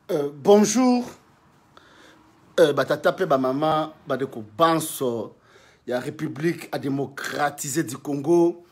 Bonjour, batata pe ba maman badeko banso ya République a démocratisé du Congo.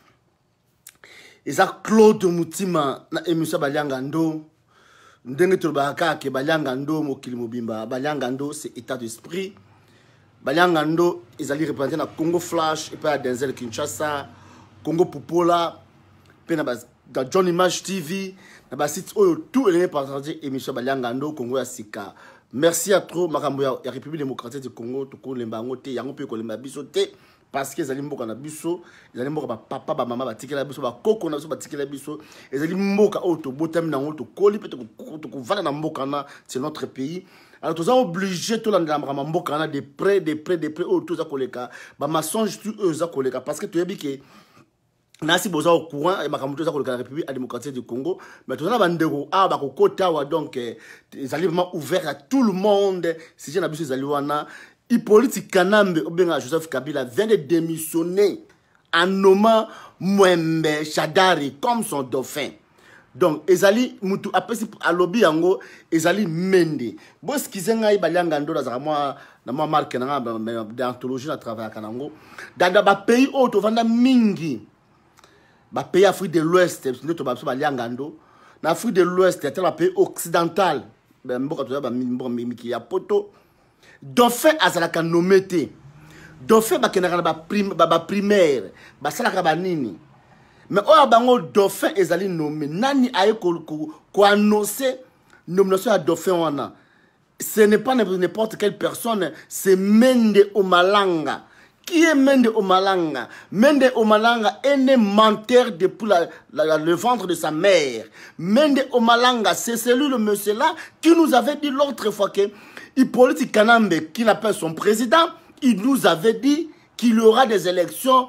Eza Claude Mutima na émission Baliangando. Ndenge tolobaka ke Baliangando mokili mobimba. Baliangando c'est état d'esprit. Baliangando ezali représenté na Congo Flash et pas Denzel Kinshasa, Congo Popola, pe na dans John Image TV, na ba site oyo tout est partagé émission Baliangando Congo ya sika. Merci à trop makambo ya République démocratique du Congo to ko lemba ngote yango pe ko lemba biso te parce que ezali mboka na biso, ezali mboka ba papa ba mama ba tikela biso ba koko na biso ba tikela biso, ezali mboka oyo to botam na ngoto koli pe to ko vana na mboka na c'est notre pays. Alors tous obligé tout l'andra mboka na de près oyo to za koleka ba mensonge tu eux za koleka parce que tu yebi ke nasi boza au courant et makambo za koleka la République démocratique du Congo mais tous na bandeko a ba kokota wa donc ils allaient vraiment ouvert à tout le monde si j'ai na biso ezali wana Hippolyte Kanambe obenga Joseph Kabila vient de démissionner en nommant Mwembe Shadari comme son dauphin. Donc ezali mutu apesi alobi yango ezali mende bo skizenga ibalanga ndo za moi na moi marque na d'anthologie na travail kanango dans ba pays auto vanda mingi ba pays Afrique de l'Ouest ndio to ba so balanga ndo na Afrique de l'Ouest c'est un pays occidental ba mboka to ba miki ya poto dauphin azalaka nomete dauphin ba kenaka ba primaire ba salaka ba nini. Mais oya bango dauphin ezali nommé nani aye ko annoncer nomination à dauphin wana. Ce n'est pas n'importe quelle personne, c'est Mende Omalanga. Qui est Mende Omalanga? Mende Omalanga est né menteur depuis le ventre de sa mère. Mende Omalanga, c'est celui le monsieur là qui nous avait dit l'autre fois que Hippolyte Kanambe, qu'il appelle son président, il nous avait dit qu'il y aura des élections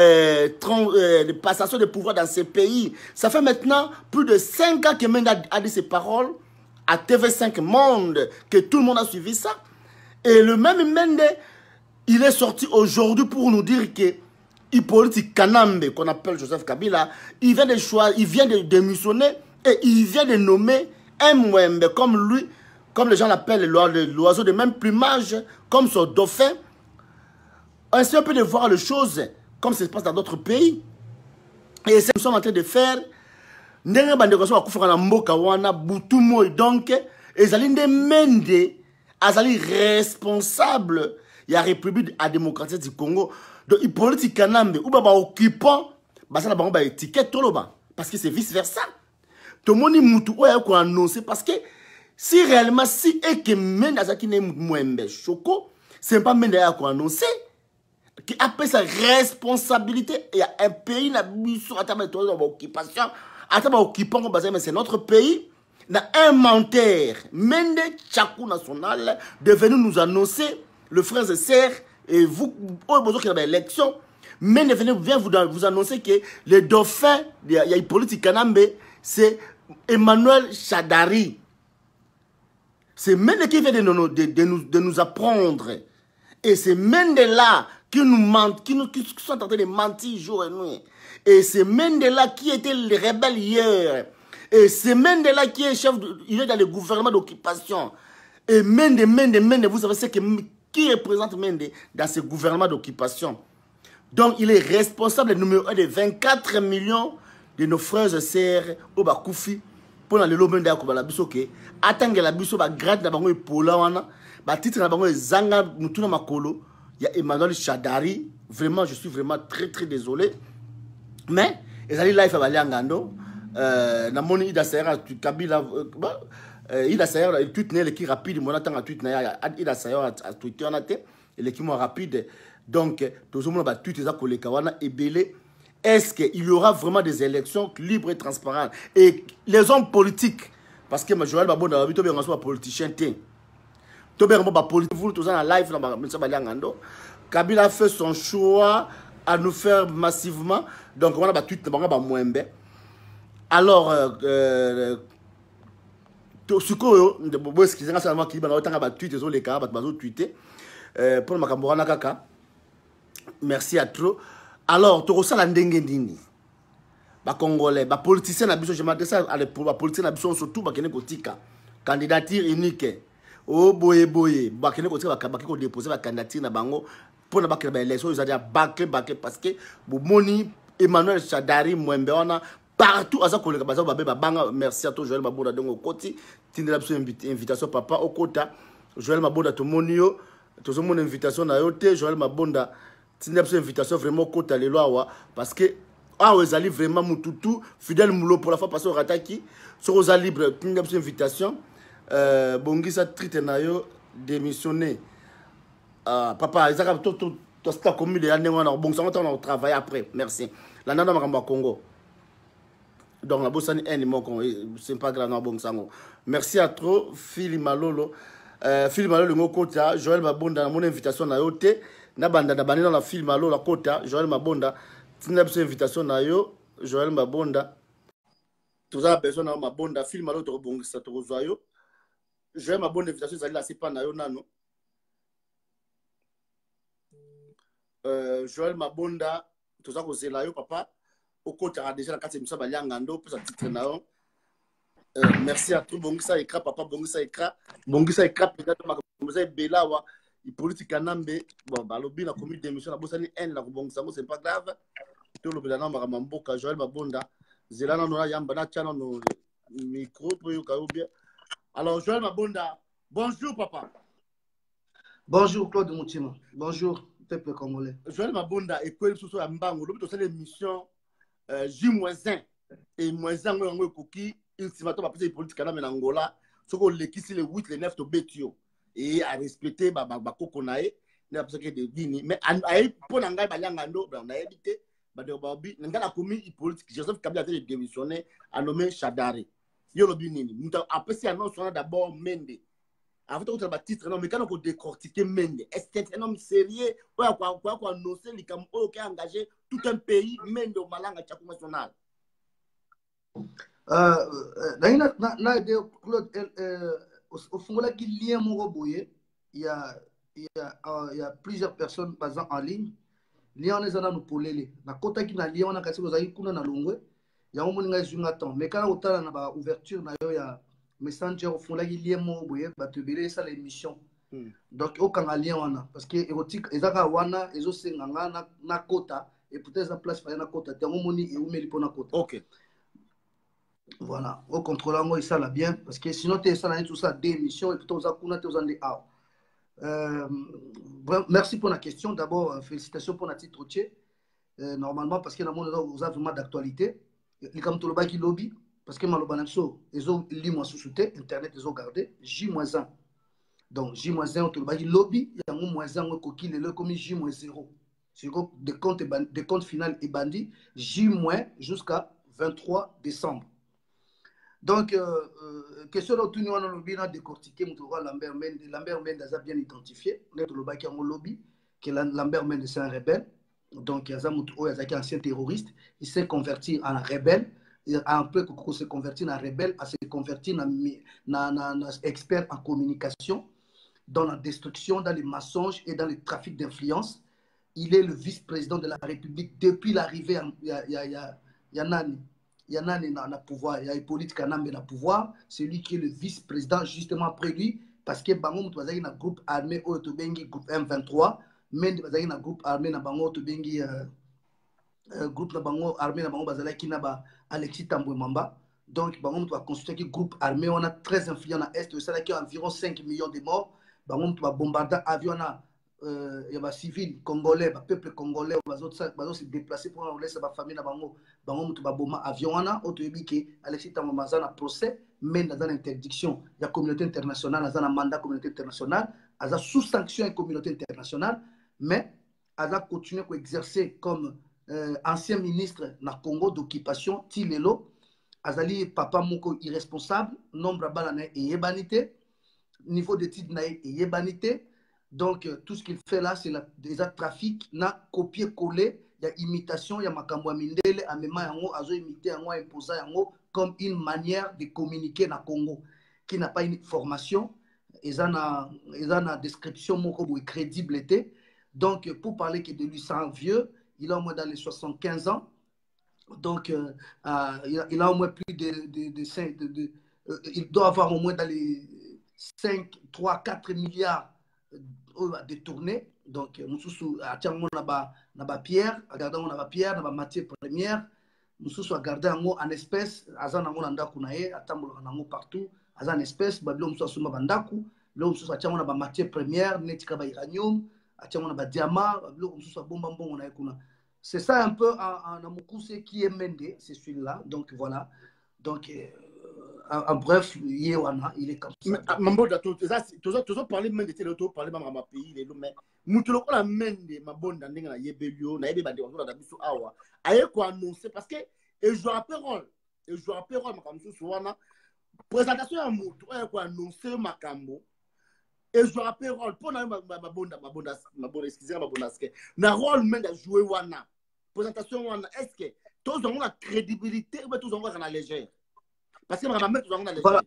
de passation de pouvoir dans ces pays. Ça fait maintenant plus de 5 ans que Mende a dit ces paroles à TV5 Monde, que tout le monde a suivi ça. Et le même Mende, il est sorti aujourd'hui pour nous dire que Hippolyte Kanambe, qu'on appelle Joseph Kabila, il vient de démissionner et il vient de nommer un Mwembe comme lui, comme les gens l'appellent l'oiseau de même plumage, comme son dauphin. Ainsi, on peut de voir les choses comme ça se passe dans d'autres pays. Et c'est ce que nous sommes en train de faire. Ndenge bandeko ba kufaka na mboka wana butumo donc ezali nde Mende azali responsable ya République démocratique du Congo. Donc Hippolyte Kanambe ou ba occupant basala bango ba étiquette toloba parce que c'est vice versa. To moni mutu oya ko annoncer parce que si réellement si et que Mende azaki ne Mwembe Choko, c'est pas Mende ya ko annoncer qui appelle sa responsabilité. Il y a un pays na biso atama to occupation atama occupant ko basé mais c'est notre pays. Na un menteur Mende Tchakou national devenu nous annoncer le frère et sœur et vous au besoin qu'il y a l'élection Mende vient vous annoncer que le dauphin il y a Hippolyte Kanambe c'est Emmanuel Shadari. C'est Mende qui vient de nous apprendre et c'est Mende là qui nous mentent, qui sont en train de mentir jour et nuit. Et c'est Mende-là qui était le rebelle hier. Et c'est Mende-là qui est chef, il est dans le gouvernement d'occupation. Et Mende, vous savez c'est qui représente Mende dans ce gouvernement d'occupation. Donc il est responsable numéro 1 de 24 millions de nos frères et sœurs au Bakoufi. Pour le Mende à Koubala Bissoke. Attendre la Bisso, grade la bango et Pola wana. Titre la bango et Zanga Mutuna Makolo. Il y a Emmanuel Shadari. Vraiment, je suis vraiment très désolé. Mais, ils allaient live à Baliangando. Namoni Ida Sayara, Kabila. Ida Sayara, il tweet n'est qui rapide. Mon attend à tweet n'est Ida Sayara à Twitter en athée. Et l'équipe rapide. Donc, tout le monde va tweeter ça pour les Kawana et Belé. Est-ce qu'il y aura vraiment des élections libres et transparentes? Et les hommes politiques, parce que Joël Babou n'a pas été un politicien. Kabila fait son choix à nous faire massivement. Donc, on a battu Mwembe. Alors, merci à trop. Alors, tu as Ndenge Congolais, politiciens, je m'adresse à les politiciens, surtout, candidature unique. Oh boye boye, bakene ko ko déposer la candidature na bango pour na bakene ba élection ils a déjà bâclé parce que bomoni Emmanuel Shadari Mwembe wana partout aza koleka baza ba banga merci à toi Joël Mabonda dongo koti tindela biso invitation papa okota Joël Mabonda to monio to mon invitation na yote Joël Mabonda tindela biso invitation vraiment kota lelo awa parce que ezali vraiment mututu fidèle mulo pour la fois parce que rataki sur oza libre tindela biso invitation bongisa trite na yo démissionner papa ezaka to sta commis de année on bon ça on travailler après merci la nana makamba Congo donc la bossani c'est pas grave na bon sango merci à trop Phil Malolo ngokota Joël Mabonda na mon invitation na yo te na banda na banina na Phil Malolo la kota Joël Mabonda tina biso invitation na yo Joël Mabonda toza besoin na Mabonda Phil Malolo to bongisa to zoyo Joël Mabonda invitation zali la sepa na yo nano Joël Mabonda toza ko zela yo papa okota déjà la carte de Baliangando pour sa titre na yo merci à tout bongisa ekra papa bongisa ekra peut-être makamboza bela wa politique nambe bon balobi na comité d'émission na bosani en la bongisa c'est pas grave to lobela na makamboka Joël Mabonda zela na no yamba na chana no micro pour yo bien alors Joël Mabonda bonjour papa. Bonjour Claude Moutima, bonjour peuple congolais. Joël Mabonda et quoi sur la mbango lobi to c'est l'émission J-1 et -1 ngo koki ultimato ba pese politique na Angola soko lekisi le 8 le 9 to betio et à respecter ba koko nae na parce que de vini mais ay pona ngai Baliangando na éviter ba de babi ngala komi politique Joseph Kabila a démissionné a nommé Shadari yo lobi nini muta apesi annonce on a d'abord Mende avant de faire titre non mais quand on décortiquer Mende est-ce que c'est un homme sérieux quoi annoncer les cam qui a engagé tout un pays Mende au malanga tchako national Claude au fond là qui lien mon boye il y a plusieurs personnes basant en ligne lien les ana nous polele na kota ki na lien on a kasi kozali kuna na longwe ya mo ninga zunga temps mais quand otala na ba ouverture na yo ya messenger au fond là qui lien mon boye ba te belé ça l'émission donc aucun lien wana parce que érotique ezaka wana ezo senga na kota et peut-être la place fa na kota te mo moni e umeli pona kota. OK. Voilà, au contrôlant moi ça là bien parce que sinon tu es ça là tout ça des émissions et plutôt ça kuna te en des merci pour la question d'abord félicitations pour la titre normalement parce que dans le monde vous avez vraiment d'actualité les comme tout le baki lobby parce que malobanamso ils ont lu moi sous internet ils ont gardé J-1 donc J-1 tout le baki lobby il y a -1 ko ki le comme J-0 sur des comptes final et bandit J- jusqu'à 23 décembre. Donc, question de tout le monde, on a décortiqué, Lambert Mende a bien identifié, le baki en lobby, que Lambert Mende c'est un rebelle, donc il y a un ancien terroriste, il s'est converti en rebelle, un peu qu'on s'est converti en rebelle, à se convertir en expert en communication, dans la destruction, dans les mensonges et dans le trafic d'influence. Il est le vice-président de la République depuis l'arrivée, il y a Nani. Il y en a dans le pouvoir, il y a Hippolyte Kanambe dans le pouvoir, c'est lui qui est le vice-président juste après lui, parce que Bango Moutouzaki dans le groupe armé Otobengi, groupe M23, mais dans le groupe armé dans Bango Otobengi, groupe de Bango armé dans Bango Bazalaki n'a Alexis Tamboué Mamba. Donc Bango Moutouzaki a constitué un groupe armé, on a très influent dans l'Est, ça a environ 5 millions de morts. Bango Moutouzaki a bombardé avion. Il y a des civils congolais, des peuple congolais, qui se déplacent pour laisser la famille dans le avion. Alexis Tamamazan a procès, mais dans l'interdiction, il y a la communauté internationale, dans un mandat de la communauté internationale, il y a sous sanction de la communauté internationale, mais il a continué à exercer comme ancien ministre dans le Congo d'occupation, Tilelo, Azali papa moko irresponsable, nombre de balles et yebanité, niveau de titre et yebanité. Donc, tout ce qu'il fait là, c'est déjà trafic, na copier-coller, il y a imitation, il y a makambo mindele, amema yango, azo imiter yango, imposer yango, comme une manière de communiquer dans le Congo, qui n'a pas une formation, ils ont une description moko crédible. Donc, pour parler que de lui, c'est un vieux, il a au moins dans les 75 ans, donc il a au moins plus de il doit avoir au moins dans les 5, 3, 4 milliards détournés. Donc, nous avons pierre, regardons on a pierre, on a matière première, nous avons gardé en espèces, azan nango nandaku nae, atambola nango partout, azan espèces, babilo nous avons bandaku, là nous avons matière première, netika ba uranium, on a diamant, babilo nous avons bomba bon on a kuna. C'est ça un peu en Amokuse qui est Mende, c'est celui-là. Donc voilà. Donc en bref, Yewana, il est comme ça. Mambo dato, tu as parlé même de tes autos, parler même à ma pays, les mais Moutolo la mende, ma bonne dans la Yebelio, na Yebe Bande, on a biso awa. Aye quoi annoncer parce que et je rappelle ma comme ça souvent présentation à Moutou, aye quoi annoncer ma cambo. Et je rappelle pour ma bonne excusez ma bonne aske. Na rôle même de jouer wana. Présentation wana est-ce que tous ont la crédibilité ou tous ont la légère? Parce que ma maman tous ont la légère. Voilà.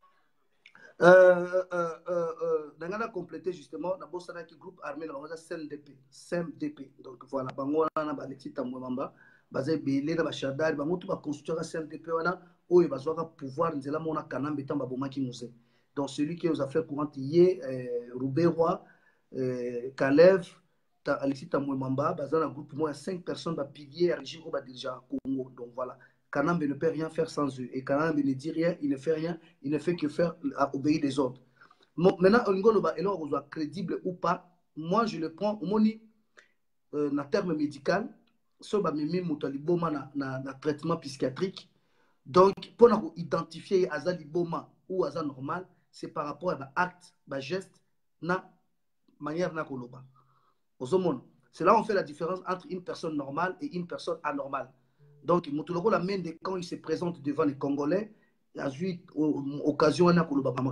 Dans la complété justement, dans le groupe armé, on a CNDP. Donc voilà, bango na ba leti tamwamba, bazé belé na ba shadari, bango tout ba constituer CNDP wana, oyo bazwaka pouvoir nzela mona kanambe tamba bomaki musée. Donc celui qui est aux affaires courantes hier, Roubaix-Roi, Kalev, Alexis Tamwemamba, bazan un groupe moi 5 personnes ba pilier à régime au ba dirigeant Congo. Donc voilà. Kanambe ne peut rien faire sans eux. Et Kanambe ne dit rien, il ne fait rien, il ne fait que faire obéir les ordres. Maintenant, on est crédible ou pas, moi je le prends, au na terme médical, so ba mimi mutaliboma na traitement psychiatrique. Donc, pour identifier azaliboma ou azal normal, c'est par rapport à l'acte, à geste, na manière na koloba. C'est là où on fait la différence entre une personne normale et une personne anormale. Donc, Moutoloko la main quand il se présente devant les Congolais, il y a eu occasion à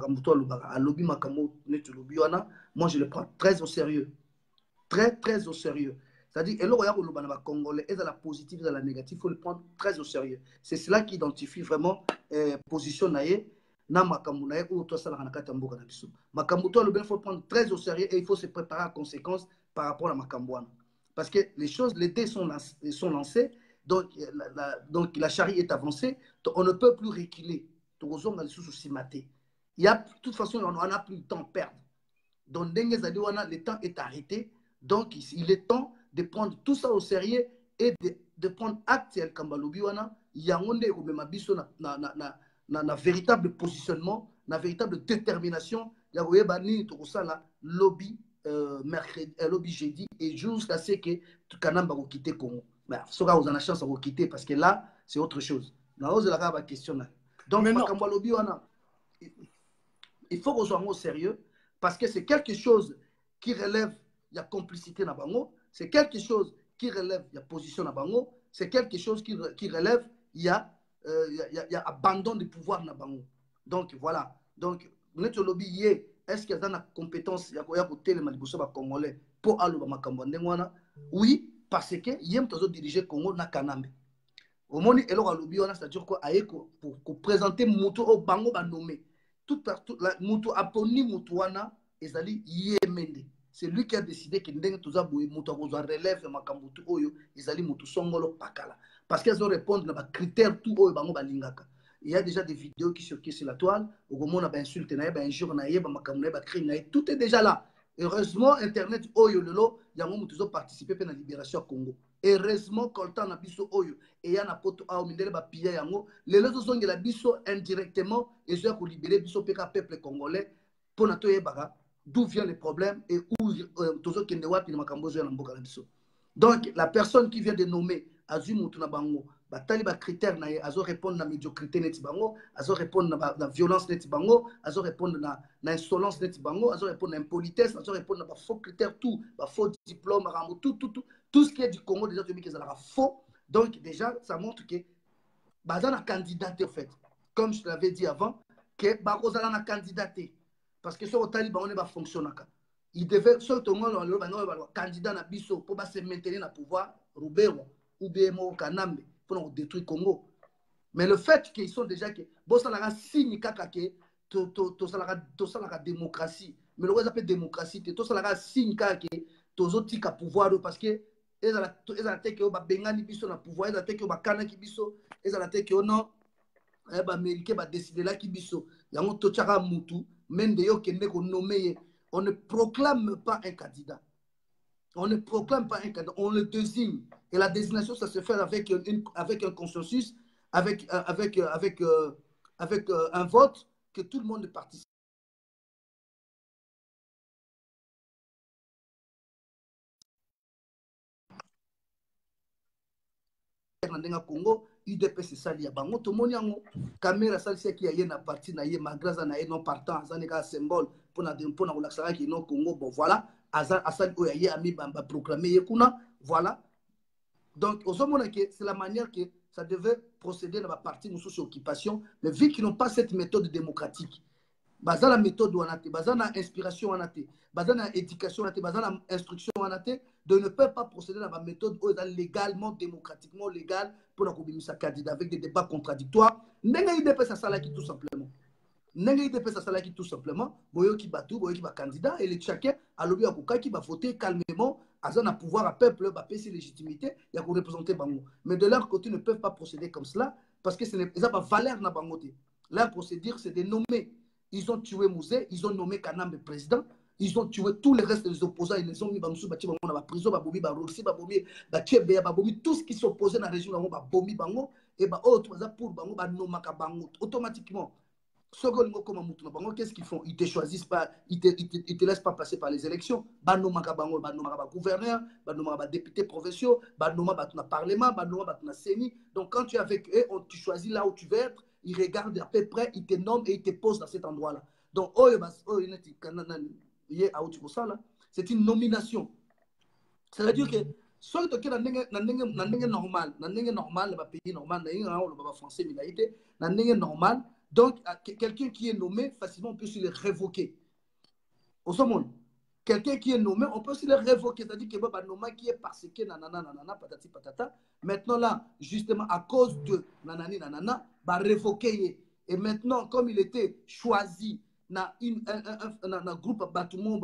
moi je le prends très au sérieux. Très, très au sérieux. C'est-à-dire, et là, les Congolais, et dans la positive, et dans la négative, il faut le prendre très au sérieux. C'est cela qui identifie vraiment position naïe, na makambu naïe, ou toi, ça la ranaka tamboka na biso. Makambu toi, il faut le prendre très au sérieux et il faut se préparer à conséquence par rapport à makambuana. Parce que les choses, les dés sont lancés, donc la charrie est avancée, donc on ne peut plus reculer. Il y a, de toute façon, on n'a plus le temps à perdre. Donc, le temps est arrêté. Donc, il est temps de prendre tout ça au sérieux et de prendre acte à Kambalobiwana. Il y a un véritable positionnement, une véritable détermination. Il y a lobby mercredi, lobby jeudi et jusqu'à ce que Kanamba va quitter Congo. Mais si vous avez la chance de quitter parce que là, c'est autre chose. La question là. Donc, il faut qu'on soit au sérieux parce que c'est quelque chose qui relève il y a complicité na bango, c'est quelque chose qui relève il y a position na bango, c'est quelque chose qui relève il y a abandon de pouvoir na bango. Donc voilà. Donc notre lobby est-ce qu'il y a la compétence il y a côté les maliboso ba congolais pour aller ba makambo ndengwana? Oui, parce que yem tozo diriger Congo na Kanambe. Au moment où le lobby on a c'est-à-dire quoi pour présenter mutu au bango ba nommé tout partout la mutu aponi mutuana ezali yemende. C'est lui qui a décidé que ndenge toza boye mutu akozwa relève makambutu oyo ezali mutu songolo pakala parce qu'elles ont répondu na critères tout oyo bango balingaka. Il y a déjà des vidéos qui circulent sur la toile au moment on a insulte na ba injure na ba makambu na ba crime na tout est déjà là. Heureusement internet oyo lelo yango mutu zo participer pe na libération Congo. Heureusement kolta na biso oyo et ya na poto a mindele ba pia yango lelo zo zongela biso indirectement et zo ko libérer biso pe ka peuple congolais pour na to yebaka d'où vient le problème et où toujours qu'il ne voit pas donc la personne qui vient de nommer Azumu Bango, batali ba critère na azo répondre na médiocrité net bango, azo répondre na violence net bango, azo répondre na insolence net bango, azo répondre na impolitesse, azo répondre na faux critères tout, ba faux diplôme, tout ce qui est du Congo déjà tu qu'ils ont faux. Donc déjà ça montre que bazana candidaté en fait. Comme je l'avais dit avant que bazana na candidaté. Parce que ce Taliban on va fonctionner. Il devait surtout candidat na biso pour se maintenir dans le pouvoir Roubaix ou BMO Kanambe pour détruire le Congo. Mais le fait qu'ils sont déjà que bon ça la signe kaka que to ça la démocratie. Mais le reste appelle démocratie to ça la signe kaka que to zotika pouvoir parce que ezala teke o ba bengani biso na pouvoir ezala teke o ba kana ki biso ezala teke o non Américain va décider là qui biso. Yango tochara mutu, mende yo kende ko nommé. On ne proclame pas un candidat. On ne proclame pas un candidat, on le désigne. Et la désignation, ça se fait avec un consensus, avec un vote que tout le monde participe. Dans Congo, UDP c'est ça, il y a bango tout le monde caméra ça c'est qui a une partie na ye magraza na non partant ça n'est qu'un symbole pour la relaxer qui non Congo bon voilà asal o ya ami bamba proclamer kuna voilà donc aux hommes c'est la manière que ça devait procéder dans la partie de sous occupation mais vu qu'ils n'ont pas cette méthode démocratique baza la méthode wanate baza na inspiration wanate baza na éducation wanate baza na instruction wanate de ne peut pas procéder dans la méthode légalement démocratiquement légal pour la sa candidat avec des débats contradictoires n'enga IDP ça salaki tout simplement n'enga IDP ça salaki tout simplement boyo ki batu boyo ki ba candidat et les chacun a lobby akoka qui va voter calmement azana pouvoir à peuple ba pesi légitimité ya ko représenter bango mais de leur côté ne peuvent pas procéder comme cela parce que ce n'est pas valeur na bangote leur procédure c'est de nommer. Ils ont tué Mouzé, ils ont nommé Kanambe président, ils ont tué tous les restes des opposants, ils les ont mis dans la prison, tout ce qui s'opposait dans la région, et automatiquement. Qu'est-ce qu'ils font? Ils te choisissent pas, ils te laissent pas passer par les élections. Gouverneur, député provinciaux, parlement, donc quand tu es avec eux, tu choisis là où tu veux être. Ils regardent à peu près, ils te nomment et ils te posent dans cet endroit-là. Donc, c'est une nomination. Ça veut dire que, soit que dans le normal, le pays normal, le français, normal, donc quelqu'un qui est nommé, facilement on peut se le révoquer. Au monde. Quelqu'un qui est nommé, on peut aussi le révoquer. C'est-à-dire que Baba Noma qui est parce que nanana, patati patata. Maintenant là, justement, à cause de nanani nanana, bah révoquer. Et maintenant, comme il était choisi dans un groupe bâtiment,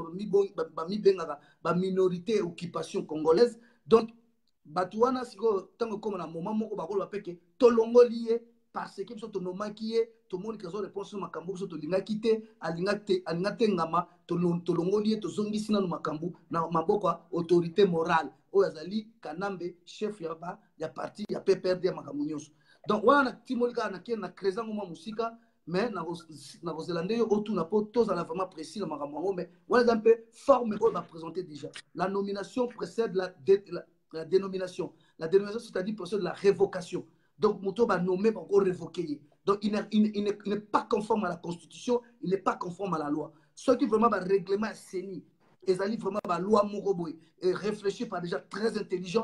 bah minorité, occupation congolaise, donc, Batouana, si tant comme un moment, on va voir que Tolongo lié, parce que tout le monde qui est tout le monde qui a réponse sur makambu sur tolinga kité alingate ngama tolongo lié to zongi sina no makambu na maboko autorité morale o yazali Kanambe chef ya parti ya PPRD makambu nyonso donc wana timolika na kien na kreza ngoma musika mais na Zélande yo otu na po tous à vraiment précis na makambu mais wana un peu forme on va présenter déjà la nomination précède la dénomination. La dénomination, c'est-à-dire procède de la révocation. Donc, Mouto va nommer pour révoquer. Donc, il n'est pas conforme à la Constitution, il n'est pas conforme à la loi. Ce qui vraiment va règlement saigner, ils allaient vraiment la loi Moroboy et réfléchir par déjà très intelligent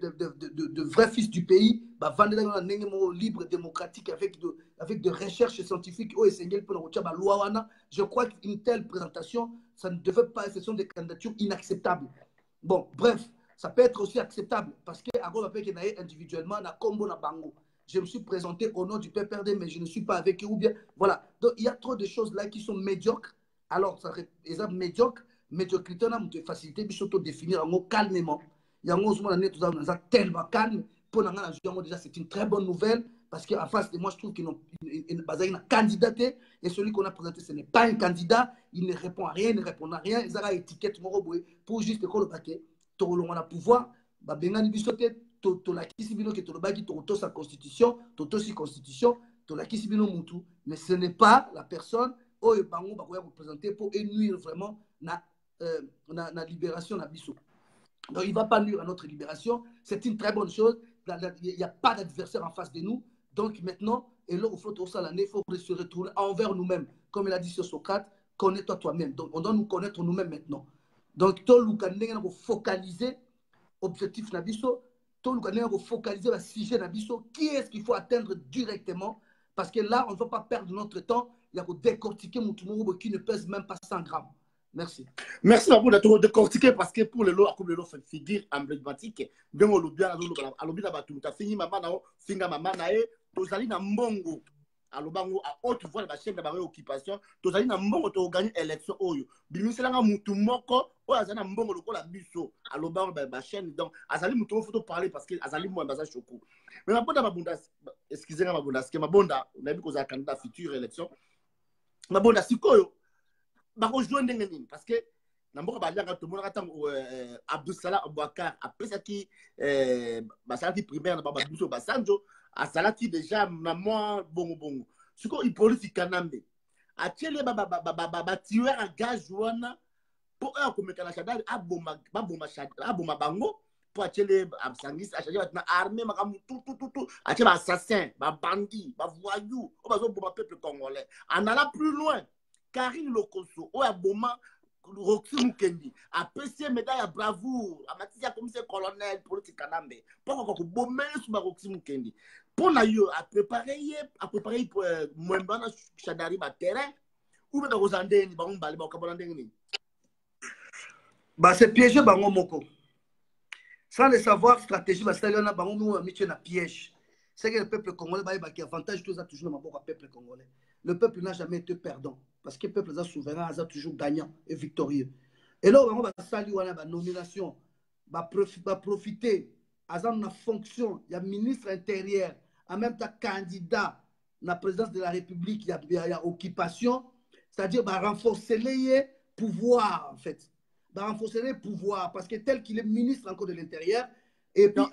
de vrais fils du pays, bah vendre dans un libre démocratique avec de recherches scientifiques au Seigneur pour la loi wana. Je crois qu'une telle présentation, ça ne devait pas, ce sont des candidatures inacceptables. Bon, bref. Ça peut être aussi acceptable parce que individuellement, na combo na bango. Je me suis présenté au nom du PPRD, mais je ne suis pas avec eux ou bien. Voilà. Donc, il y a trop de choses là qui sont médiocres. Alors, ça est médiocre. Médiocrité, on a une facilité de s'auto-définir en mot calmement. Il y a un moment donné, tout ça, on est tellement calme. Pour nous, déjà, c'est une très bonne nouvelle parce qu'en face de moi, je trouve qu'ils ont une candidaté et celui qu'on a présenté, ce n'est pas un candidat. Il ne répond à rien, il ne répond à rien. Ils ont une étiquette pour juste le paquet. On a pouvoir, bengani bisote, to la kisibino que to le baki to sa constitution, to si constitution, to la kisibino mutu, mais ce n'est pas la personne où le bango va représenter pour nuire vraiment na libération na biso. Donc il ne va pas nuire à notre libération, c'est une très bonne chose. Il n'y a pas d'adversaire en face de nous. Donc maintenant, et là, il faut se retourner envers nous-mêmes. Comme il a dit sur Socrate, connais-toi toi-même. Donc on doit nous connaître nous-mêmes maintenant. Donc, tout le monde va focaliser l'objectif Nabiso, tout le monde va focaliser le sujet Nabiso, qui est-ce qu'il faut atteindre directement, parce que là, on ne va pas perdre notre temps, il y a que décortiquer mon qui ne pèse même pas 100 grammes. Merci. Merci beaucoup de décortiquer, parce que pour le lot, comme le lot fait figure emblématique, bien on l'a bien, à l'objet d'avoir tout à fini, maman, finga maman, tozali na mbongo. alobango à haute voix la chaîne de la occupation tozali na mbongo to gagner élection oyo bimiselanga mutu moko oyo azana mbongo lokola biso alobango ba chaîne donc azali mutu faut parler parce que azali moi baza choko mais mabonda mabonda excusez-moi mabonda ce que mabonda on a vu qu'on a candidat future élection mabonda sikoyo ba ko joindre ngeni parce que na mboka baliaka to mona katango Abdou Salah Abouakar apesaki basalaki primaire na baba biso basanjo asalaki déjà na moi bongo siko ipolisi kanambe atiele ba tueur à gage wana pour akomeka na shadari aboma bango pour atiele absangis achaje na armée makamu tout atiele ba assassin ba bandit ba voyou o bazo boma peuple congolais en allant plus loin Karine Lokoso o aboma Roxy Mukendi a apprécié médaille à bravoure a matisia comme c'est colonel politique kanambe pourquoi ko bommer sur Roxy Mukendi pour na yo a préparer pour mwembana shadari ba terrain ou bien ko zandeni ba mbali ba kabona ndengeni bah c'est piégé bango moko sans le savoir stratégie ba saliona bango mo mitche na piège c'est que le peuple congolais ba qui avantage tout ça toujours dans le peuple congolais. Le peuple n'a jamais été perdant parce que le peuple est souverain, est toujours gagnant et victorieux. Et là, on va saluer la nomination, va profiter, à la fonction, il y a ministre intérieur, en même temps candidat à la présidence de la République, il y a occupation, c'est-à-dire renforcer les pouvoirs en fait. Renforcer les pouvoirs parce que tel qu'il est ministre encore de l'Intérieur, et puis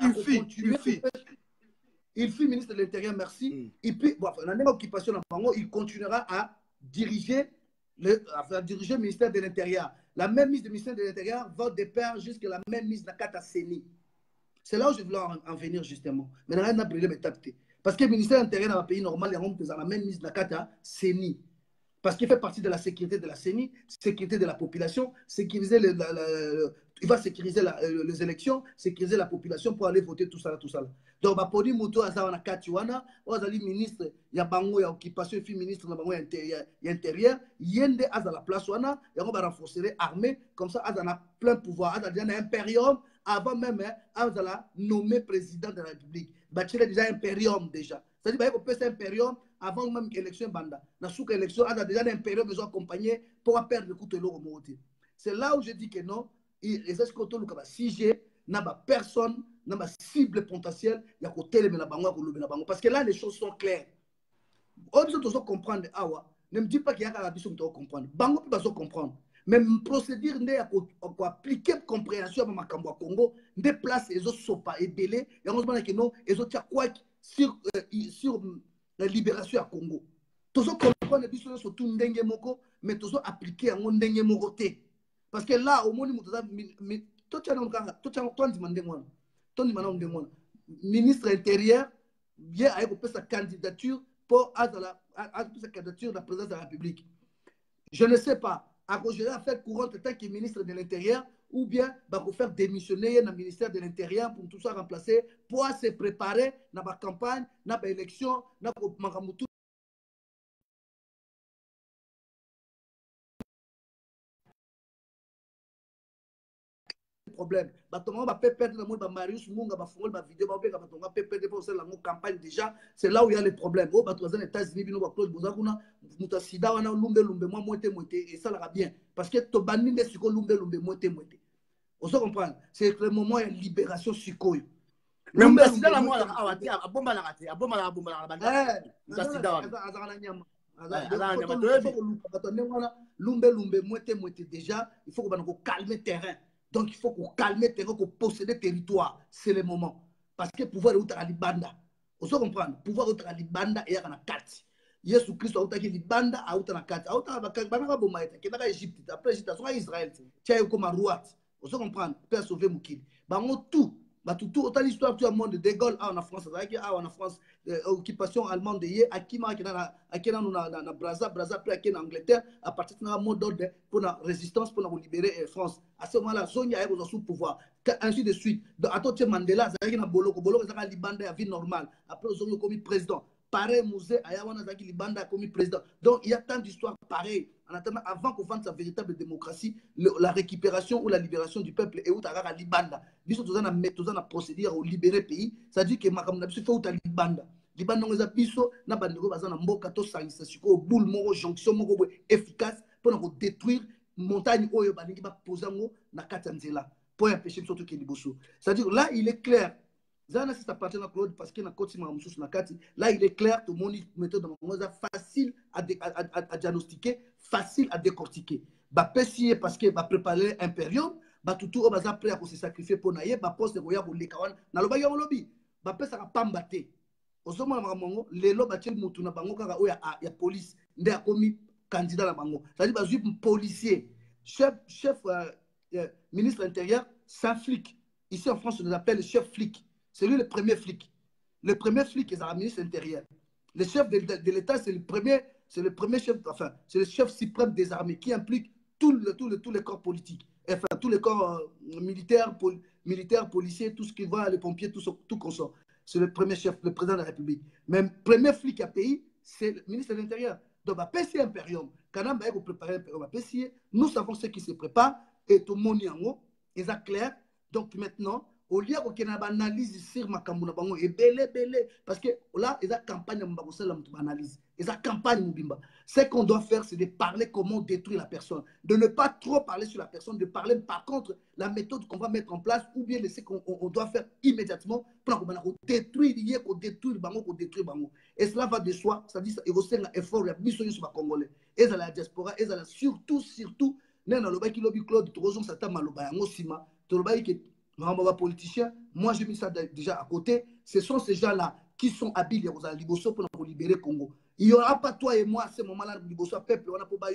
il fut ministre de l'Intérieur, merci. Et puis, bon, dans la même occupation, il continuera à diriger le ministère de l'Intérieur. La même ministre du ministère de l'Intérieur va de pair jusqu'à la même ministre de la Kata Seni. C'est là où je voulais en venir justement. Mais rien n'a brûlé mes tapés. Parce que le ministère de l'Intérieur dans un pays normal, il y a la même ministre de la Kata Seni. Parce qu'il fait partie de la sécurité de la CENI, sécurité de la population, sécuriser il va sécuriser les élections, sécuriser la population pour aller voter, tout ça. Donc, Podi Mouto, Azana Katiwana, Ozali ministre, il y a Bango, il y a occupation, il y a ministre, il y a intérieur, Yende, Azala place, on va renforcer l'armée, comme ça, Azana plein pouvoir, Azana impérium, avant même, Azala nommé président de la République. Bachile déjà impérium déjà. C'est-à-dire qu'on peut impérium avant même l'élection banda. Dans chaque élection, il y a déjà un période besoin d'accompagner pour perdre le coup de l'eau. C'est là où je dis que non, les escrotos, si j'ai personne, n'a pas cible potentielle, il y a côté les bango parce que là les choses sont claires. On doit comprendre ne me dis pas qu'il y a la vision de comprendre. Bango peut pas comprendre. Même procédure pour appliquer compréhension à ma Congo, des places les autres sont pas ébélés et on se demande que non, les autres quoi sur la libération à Congo. Tous comprendre les biso sur tout ndenge moko, mais tous appliquer en ndenge moko té. Parce que là au moins toi ministre intérieur vient avec sa candidature pour sa candidature de la présidence de la République. Je ne sais pas. À cause de la faire courante tant que ministre de l'Intérieur ou bien pour faire démissionner dans le ministère de l'Intérieur pour tout ça remplacer pour se préparer dans la campagne, dans l'élection, dans le problème. On va perdre le monde, Marius Munga va faire la vidéo, on va perdre pour la campagne déjà. C'est là où il y a les problèmes. Aux États-Unis, nous va close bozakuna, muta sida wana lumbe moi moitié et ça ira bien parce que to bandi de siko lumbe moitié. On se comprend. C'est le moment de libération siko. Même la sida la moi awati abomba la raté, abomba la banda. La sida azana nyama. Lumbe moitié déjà, il faut qu'on calme terrain. Donc, il faut qu'on calme le terrain, qu'on possède le territoire. C'est le moment. Parce que pouvoir est à l'Ibanda. On se comprend. Pouvoir est à l'Ibanda et à la carte. Jésus Christ a été l'Ibanda à la carte. À Égypte. Après Égypte, à Israël. Tiens, comme à Rouat. On se comprend. Père sauver Moukil. Tout. Tout autant l'histoire tout le monde de Gaulle en France en France occupation allemande hier à qui na Brazza puis en Angleterre à partir de mot d'ordre pour la résistance pour nous libérer France à ce moment-là zone ya est sous pouvoir ainsi de suite donc à tout Mandela ça na boloko ça libanda vie normale après zone comme président pareil musée ayawana zaki libanda comme président donc il y a tant d'histoires pareilles en attendant avant qu'on fasse sa véritable démocratie la récupération ou la libération du peuple et où tu as libanda biso tozana procédure au libérer pays ça dit que makamna biso fait ou libanda libanda ngeza biso na bandeko bazana mboka to sangisa siko boule moko jonction moko efficace pour ko détruire montagne oyo balingi ba posango na kati nzela pour empêcher surtout que liboso. C'est-à-dire là il est clair. Zana si ça appartient à Claude parce que na koti ma mususu na kati là il est clair tout le monde méthode de ngoza facile à diagnostiquer, facile à décortiquer. Ba pesier parce que ba préparer impérium ba tutu o baza prêt à se sacrifier pour naie ba poste ko ya ko lekawan na loba ya lobby ba pesa ka pambate ozomona mamongo lelo ba tshel mutu na bango kaka o ya police nde akomi candidat na bango c'est à dire ba zui policier chef ministre intérieur c'est un flic ici en France on l'appelle le chef flic c'est lui le premier flic est le ministre intérieur le chef de l'état c'est le premier chef enfin c'est le chef suprême des armées qui implique tous les corps politiques enfin tous les corps militaires policiers tout ce qui va les pompiers tout consort. C'est le premier chef, le président de la République. Mais le premier flic à pays, c'est le ministre de l'Intérieur. Donc, bah, PC Imperium, quand on va préparer Imperium, nous savons ce qui se prépare, et tout le monde est clair. Donc, maintenant, au lieu qu'on ait une analyse sur ma campagne, et belé, parce que là, il y a une campagne de analyse. Il y a une campagne de ce qu'on doit faire, c'est de parler comment détruire la personne. De ne pas trop parler sur la personne, de parler par contre la méthode qu'on va mettre en place ou bien ce qu'on doit faire immédiatement pour détruire, et cela va de soi, ça dit qu'il faut faire un effort, il y a besoin de Congolais. Et dans la diaspora, et dans la surtout, Claude, politiciens, moi j'ai mis ça déjà à côté. Ce sont ces gens-là qui sont habiles pour libérer le Congo. Il n'y aura pas toi et moi à ce moment-là, peuple,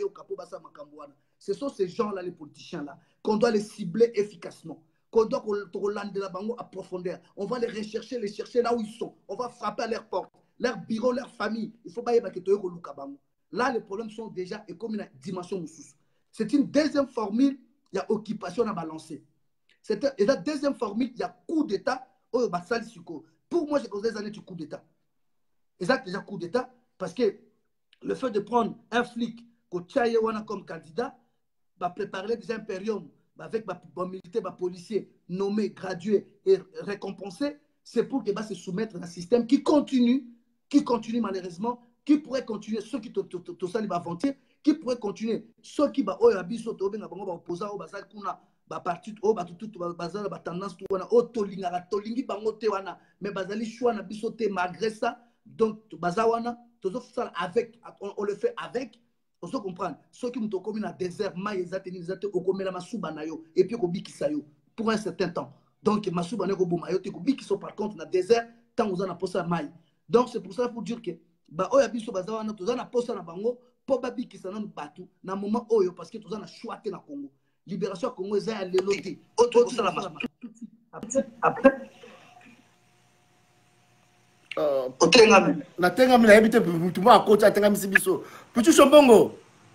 ce sont ces gens-là, les politiciens-là, qu'on doit les cibler efficacement, qu'on doit de la bango à profondeur. On va les rechercher, les chercher là où ils sont. On va frapper à leur porte, leur bureau, leur famille. Il ne faut pas y avoir que là, les problèmes sont déjà et comme une dimension. C'est une deuxième formule, il y a occupation à balancer. Et la deuxième formule, il y a coup d'État. Pour moi, j'ai causé des années du coup d'État. Exact, déjà coup d'État, parce que le fait de prendre un flic comme candidat, va préparer des impériums avec des militaires, des policiers nommés, gradués et récompensés, c'est pour qu'il va se soumettre à un système qui continue malheureusement, qui pourrait continuer, ceux qui tout ça, va aventir, qui pourrait continuer, ceux qui va opposer parti tendance mais bazali choix na biso te malgré ça donc bazawana avec on le fait avec on se comprendre ceux qui nous ont commis dans désert maïs ezateni au komela masuba na yo et puis ko bikisa yo pour un certain temps donc masuba na ko boma yo te ko bikiso par contre dans désert tant on a posa maïs donc c'est pour ça pour dire que ba oya biso bazawana tozana posa na bango po ba bikisa na batu na moment oyo parce que tozana choix te na Congo. Libération Congo est à l'éloté. Après. Natenga mina habite mutu ma kocha atenga misibiso. Putu Shombongo.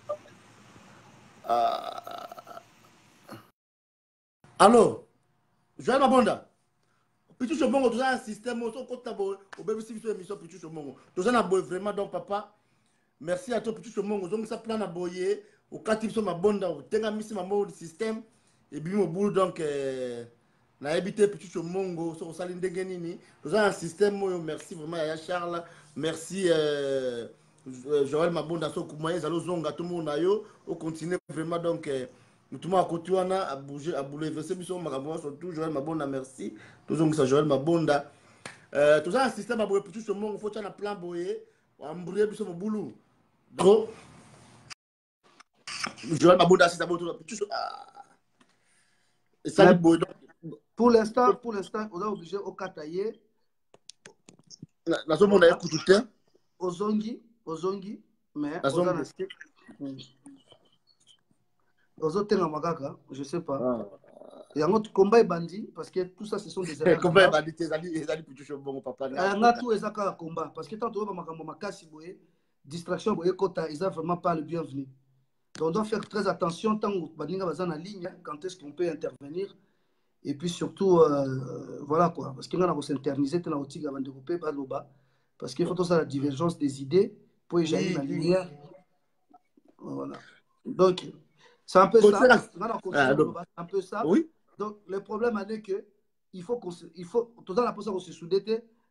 Allô. Joël Mabonda. Putu Shombongo tu as un système au kota bo au bébé sibiso émission Putu Shombongo. Tu as un boy vraiment donc papa. Merci à toi Putu Shombongo. Donc ça plan à boyer. Au quatre ma bonda au tenga misi ma mode système et puis mon boulot donc na habité petit Shombongo sur saline de genini nous avons un système merci vraiment à Charles merci Joël Mabonda so kumaye zalo zonga tout monde ayo au continuer vraiment donc nous tout à côté on a bouger à bouleverser biso makabo surtout Joël Mabonda merci toujours ça Joël Mabonda tout un système à petit Shombongo faut un plan boyer embrouiller biso mon boulot trop. Joël Mabonda, c'est d'abord pour l'instant, on a obligé au Kataye. La zone on a écouté. Aux Zongi, mais aux autres Magaka, je sais pas. Il y a un autre combat bandit parce que tout ça ce sont des erreurs. Combat bandit, les plus toujours bon papa. Il y a tout ezaka combat parce que tant que makambo makasi boye distraction boye kota ils ont vraiment pas le bienvenu. Donc, on doit faire très attention tant qu'on est en ligne, quand est-ce qu'on peut intervenir. Et puis surtout, voilà quoi. Parce qu'il y a un s'interniser, parce qu'il faut tout ça la divergence des idées pour éjaillir la lumière. Voilà. Donc, c'est un peu ça. C'est un peu ça. Oui. Donc, le problème est que il faut tout ça la personne se soudette.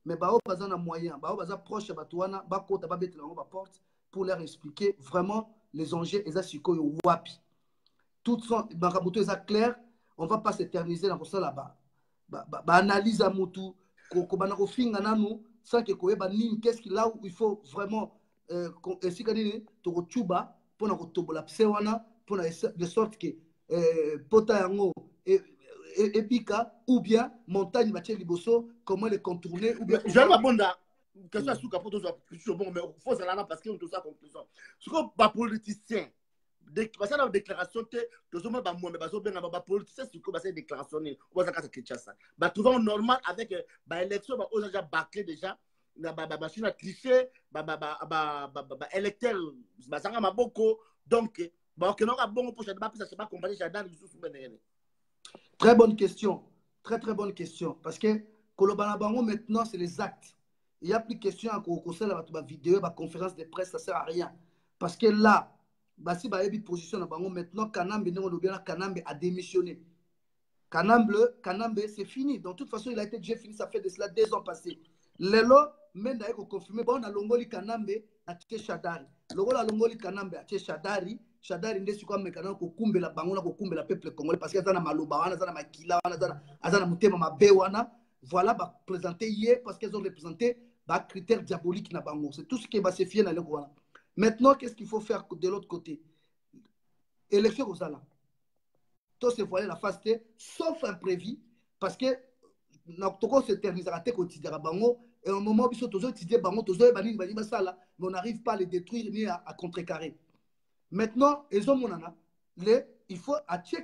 mais bao baza na moyen, bao baza proche ya bato wana, ba kota ba bete lango ba porte pour leur expliquer vraiment les enjeux eza sikoyo wapi. Tout son bakabuto eza clair, on va pas s'éterniser dans ça là-bas. Ba analyse à mutu ko bana ko finga nanu sans que koyeba nini qu'est-ce qu'il là où il faut vraiment ainsi que nini to ko tuba pour na ko tobola psewana pour de sorte que pota yango et bika ou bien montagne mathieu liboso comment les contourner ou bien je vais bonda question à souka pour tous bon mais faut ça là parce que tout ça conclusion ce que ba politicien parce que la déclaration tous les ba moi mais ba politicien ce que ba déclaration on va ça Kinshasa ba trouver normal avec ba élection ba déjà bâclé déjà ba machine à tricher ba électeur ba sanga maboko donc ba que non bon pour ça pas comparer ça dans les très bonne question. Très bonne question. Parce que Kolobana Bango, maintenant, c'est les actes. Il n'y a plus de question à cause de la vidéo, la conférence de presse, ça ne sert à rien. Parce que là, si il y a une position à Bango, maintenant, Kanambe a démissionné. Kanambe, c'est fini. De toute façon, il a été déjà fini, ça fait de cela 2 ans passés. Lelo, même d'ailleurs, confirmé, bon, on a Longoli Kanambe à Shadari. Logo la Longoli Kanambe à Shadari. Shadari nde siko mekana ko kumbela bango na ko kumbela peuple congolais parce que azana maloba wana azana makila wana azana mutema mabe wana voilà ba présenter hier parce qu'ils ont représenté ba critères diaboliques na bango c'est tout ce qui va se fier dans le voilà. Maintenant qu'est-ce qu'il faut faire de l'autre côté élection aux ala tout se voiler la phase T sauf imprévu parce que na toko se terminisera te quotidien bango et au moment où ils sont toujours étudier bango toujours bani bani basala mais on n'arrive pas à les détruire ni à contrecarrer. Maintenant, il faut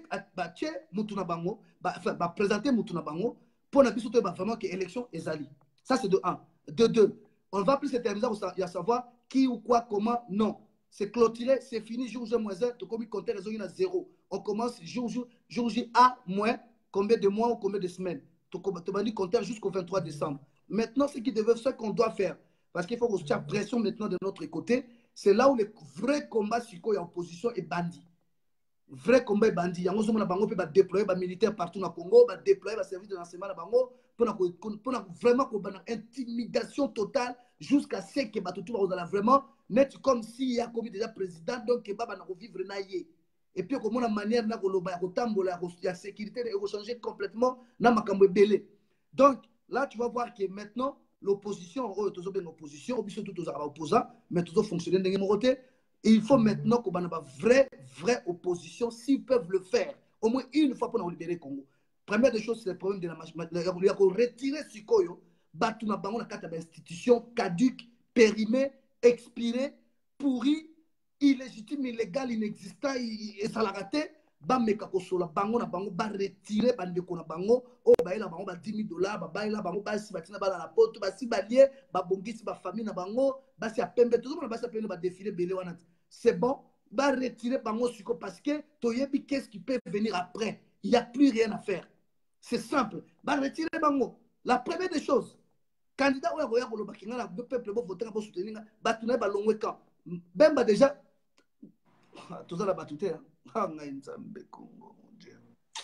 présenter Mutuna Bango pour vraiment que l'élection est allée. Ça, c'est de 1. De 2, on ne va plus s'éterniser à savoir qui ou quoi, comment. Non. C'est clôturé, c'est fini, jour J moins 1, tu commis compter raison, il y a 0. On commence jour J A moins, combien de mois ou combien de semaines. Tu vas dire compter jusqu'au 23 décembre. Maintenant, ce qu'on doit faire, parce qu'il faut qu'on se tire pression maintenant de notre côté, c'est là où le vrai combat sur quoi il y a opposition est bandit. Vrai combat est bandit. Il y a un bango peut déployer des militaires partout dans le Congo, déployer des services de renseignement dans le Congo pour vraiment une intimidation totale jusqu'à ce que tout va vraiment net comme s'il y a comme déjà président donc que baba na vivre naïe. Et puis comment la manière na koloba kotambola la sécurité est changer complètement na makambo belé. Donc là tu vas voir que maintenant l'opposition, toujours bien l'opposition, tout aux opposants, mais toujours fonctionner dans les côté. Il faut maintenant qu'on ait une vraie opposition, s'ils peuvent le faire, au moins une fois pour nous libérer le Congo. Première des choses, c'est le problème de la machine. Il y a retirer ce Sikoyo, battre na bango na carte d'institution caduque, périmée, expirée, pourrie, illégitime, illégale, inexistant, et ça l'a raté. Bameka kosola bango na bango ba retirer bandeko na bango o ba ela bango ba $10,000 ba ela bango ba si batina ba na poto ba si balie ba bongisi ba famille na bango ba si apembe tout le monde ba si apembe ba défiler belé wana c'est bon ba retirer bango siko parce que toyebi qu'est-ce qui peut venir après il y a plus rien à faire c'est simple ba retirer bango la première des choses candidat oya koya koloba kinga na peuple bo voter pour soutenir ba tuna ba longwe quand bemba déjà tout ça la batute mon Dieu.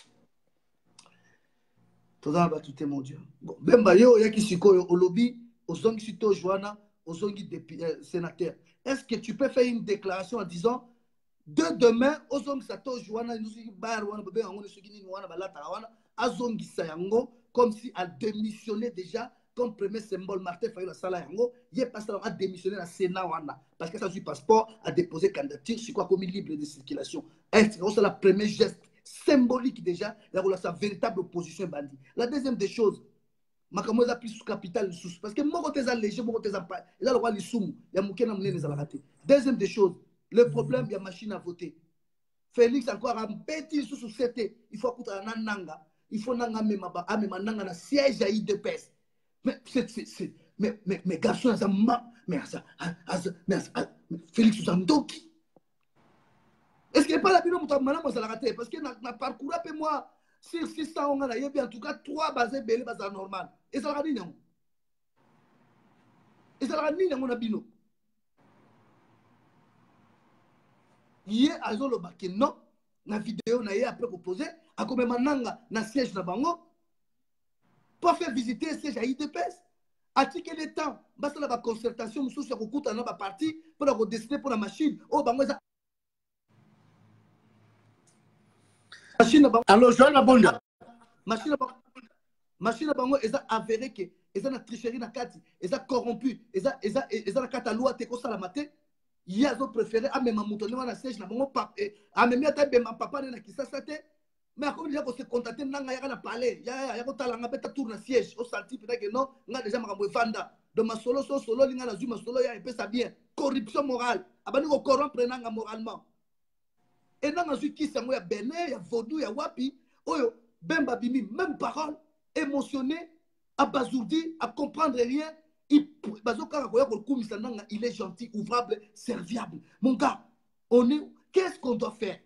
Tout ça va tout mon Dieu. Bon, même yo yaki siko au lobby, aux zongi sito Joana, aux zongi sénateur. Est-ce que tu peux faire une déclaration en disant de demain aux zongi sato Joana nous bar wana bébé on est ni wana balata wana azongi sayango comme si a démissionné déjà comme premier symbole Martin Fayulu sala yango il est passé à démissionner la Sénat wana parce que ça du passeport a déposé candidature sur quoi comme libre de circulation. Est-ce que c'est la première geste symbolique déjà là sa véritable opposition bandit. La deuxième des choses makambo za plus capital sous parce que mon côté za léger mon côté za pas et là le roi lisum ya mukena mnene za la raté. Deuxième des choses le problème il y a machine à voter. Félix encore un petit sous c'était il faut coûter un nanga il faut nanga même nanga na siège à IDPS. Mais garçon, mais Félix Zandoki. Est-ce qu'il n'est pas la bino moutamana moi ça l'a raté parce que na parcours après moi sur 600 on a bien en tout cas 3 basés belé bazar normal et ça l'a dit non et ça l'a dit non na bino hier azo le baké non na vidéo na hier après proposer à comme mananga na siège na bango pour faire visiter siège à IDPS atiki le temps basala ba concertation mususu ya kokuta na ba parti pour ko décider pour la machine oh bango eza machine ba alors Joël Mabonda machine bango eza avéré que eza na tricherie na kati eza corrompu eza na kata loi te ko sala maté yazo préféré a même muto na siège na bango papa a même ata bema papa na kisasa te mais comme déjà ko se contacter nanga ya na parler ya ko tala nga beta tour na siège au senti peut-être que non nga déjà makambo efanda de ma solo linga na zuma solo ya epesa bien corruption morale abani ko corrompre nanga moralement et nanga zu ki sango ya Benin ya Vodou ya wapi oyo Bemba bimi même parole émotionné abazourdi à comprendre rien il est gentil ouvrable serviable mon gars on est qu'est-ce qu'on doit faire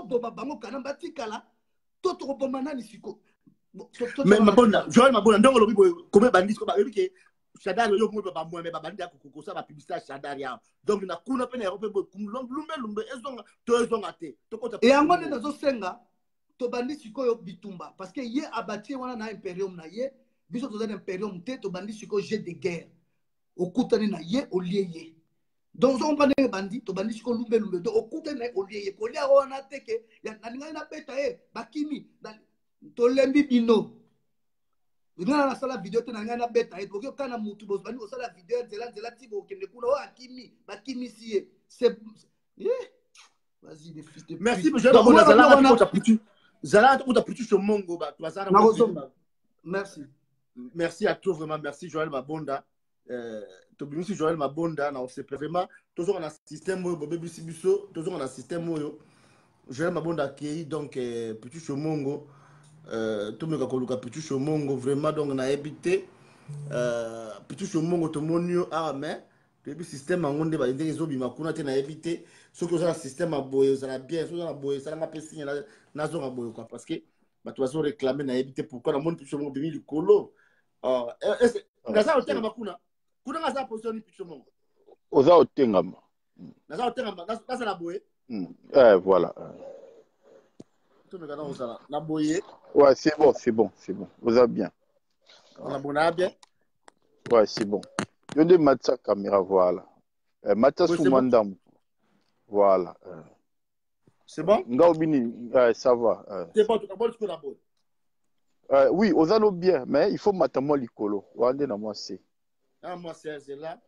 mais Mabonda Joël Mabonda ndongo lobi comme bandit ko ba ke Shadar yo mo ba mo me ba bandit ko sa ba publicité Shadar ya donc na kuna pe na Europe bo lumbe ezonga to ezonga te to ko ta et angone nazo senga to bandit sikoyo bitumba parce que ye abati wana na imperium na ye biso to za imperium te to bandit sikoyo jet de guerre okutani na ye oliye donc on prend les bandits to bandit sikoyo lumbe to okutani na oliye ko lia wana teke ya nalinga na beta bakimi to lembi bino ngana na sala vidéo te na beta porque kana mutu boss bandi ko sala vidéo nzela tibo kende kuna wa akimi bakimi sie c'est vas-y les fils de merci monsieur Mabonda zala ko ta putu zala ko ta putu sur mongo ba twazana merci merci à toi vraiment merci Joël Mabonda tobimisi Joël Mabonda na c'est vraiment toujours un système bobe biso toujours un système Joël Mabonda qui donc putu sur mongo tout me kakoluka putu sur mongo vraiment donc na habité putu sur mongo to monio mais le système en onde ba ndenge zo bima kuna te na habité ce que ça système a boye ça la bien ça la boye ça la pesi na zo boye quoi parce que ba tu vas réclamer na habité pourquoi na monde putu sur mongo bimi likolo ngaza otenga makuna kuna ngaza position ni putu sur mongo oza otenga ngaza otenga ngaza la boye voilà la boye. Ouais, c'est bon. Vous avez bien. On a bon bien. Ouais, c'est bon. Je dis Matsa caméra, voilà. Matsa Soumandam. Voilà. C'est bon? Ngaobini, ça va. C'est bon, tu peux la boye. Oui, aux anneaux bien, mais il faut matamo likolo. Wande na moi c'est. Ah, moi c'est là.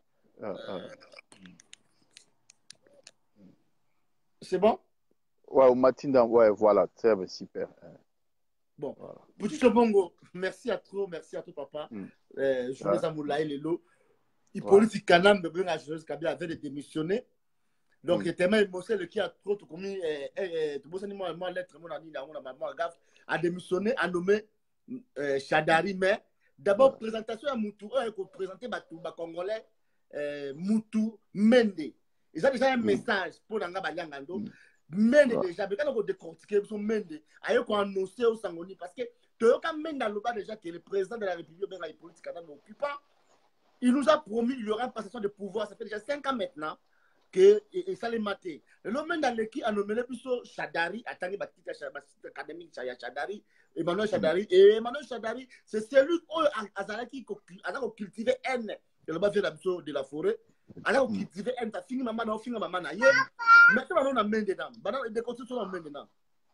C'est bon? Ouais, au matin, ouais, voilà, très bien, super. Bon, Putu Chobongo, merci à toi, papa. Je vous amoulaye les lots. Il politique Kanam, de la jeunesse Kabila avait démissionné. Donc, il était tellement émotionné qui a trop commis, moi, lettre, mon ami, maman, gaffe, a démissionné, a nommé Shadari, mais d'abord, présentation à Moutou, il faut présenter les Congolais, Moutou Mende. Ils ont déjà un message pour Nanga Baliangando. Mende déjà, mais quand on décortique son Mende, ayo ko annoncer au Sangoni parce que Toyoka Mende a déjà que le président de la République ben la politique canadienne occupant, il nous a promis il y aura une passation de pouvoir, ça fait déjà 5 ans maintenant que et ça les maté. Le Mende dans l'équipe a nommé plutôt Shadari, attendez petite académique Shadari, Emmanuel Shadari, c'est celui qui Azalaki a cultivé haine. Il va faire l'absolu de la forêt. Alors cultiver haine, t'as fini maman, maman na maintenant, on a main dedans. Des constitutions, on a main dedans.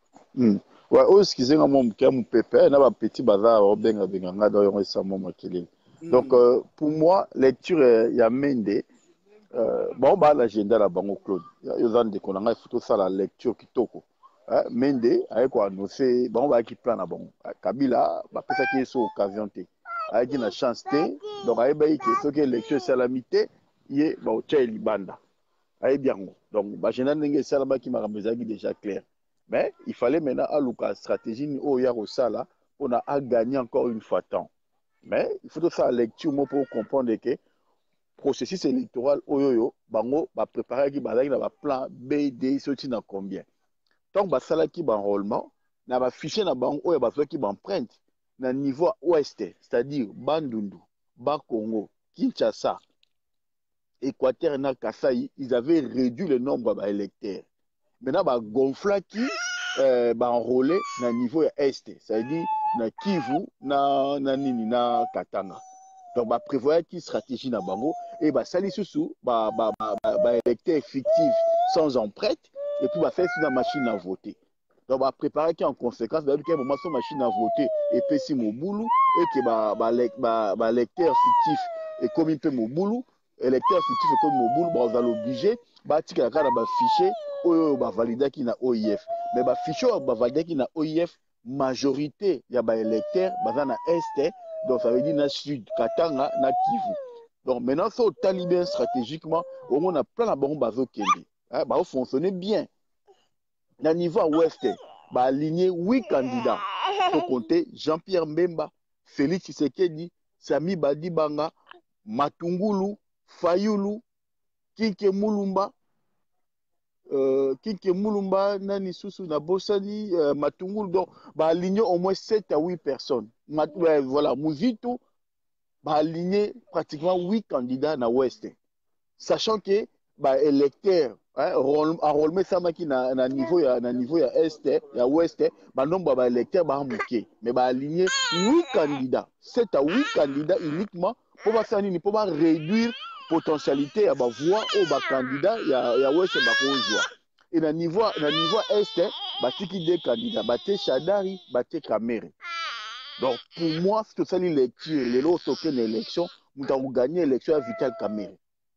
Ouais, excusez-moi, mon pépé, n'a pas petit bazar, au benga benga, n'a pas eu ça, mon makili. Donc, pour moi, lecture, il y a Mende. Bon, bah, l'agenda là, bango Claude. Il y a des qu'on a fait ça, la lecture qui toko. Mende, avec quoi, nous c'est, bon, bah, qui plan à bon. Kabila, bah, peut-être qu'il y a une occasion, avec une chance, donc, avec bah, ce que lecture, c'est la mité, il y a, bah, au tchè, libanda. Aïe bien. Donc, qui m'a déjà clair. Mais il fallait maintenant à stratégie au Yarosala, on a gagné encore une fois temps. Mais il faut faire la lecture pour comprendre que le processus électoral Oyoyo, bango va préparer qui va plan B, D, sorti dans combien. Donc, bah ça qui va enrôlement, na va fichier na bango Oyo va faire qui va empreinte na niveau ouest, c'est-à-dire Bandundu, Bas-Congo, Kinshasa. Équateur et Kasaï, ils avaient réduit le nombre d'électeurs. Maintenant, bah, gonfla qui enrôlé dans le niveau est, c'est-à-dire na Kivu, na Katanga. Donc, bah, prévoir qui stratégie na bango et bah, sali sous électeur fictif sans empreinte et puis bah, faire une machine à voter. Donc, bah, préparer qui en conséquence, bah, qu'il y a un moment sur machine à voter et puis si mon boulot et que bah, électeur fictif et comme il peut mon boulot, électeur fictif et comme mon boulot, bah, on va l'obliger, bah, tu as bah, fichier, bah, valider qui n'a OIF. Mais bah, fichier, bah, valider qui n'a OIF, majorité, il y a bah, électeur, bah, dans la Est, donc ça veut dire na Sud, Katanga, na Kivu. Donc maintenant, ça au talibé stratégiquement, on a plein de bons bateaux qui bah, fonctionner bien. Dans le niveau ouest, bah, aligner 8 candidats. Pour compter Jean-Pierre Mbemba, Félix Tshisekedi, Sami Badibanga, Matungulu, Fayulu, Kinke Mulumba, Nani Susu, Nabosani, Matungulu. Donc, bah, aligner au moins 7 à 8 personnes. Voilà, Mouzito, bah, aligner pratiquement 8 candidats dans l'ouest. Sachant que bah, électeur enrôlement ça qui na niveau ya est ya ouest bah nombre bah électeur bah mouké mais bah aligner 8 candidats 7 à 8 candidats uniquement pour bah faire nini pour bah réduire potentialité ya bah voix au bah candidat ya ouest bah jouer et na niveau est bah tiki des candidats bah té Shadari bah té Kamere. Donc pour moi c'est ça les lectures les autres token élection nous avons gagné l'élection à Vital Kamere.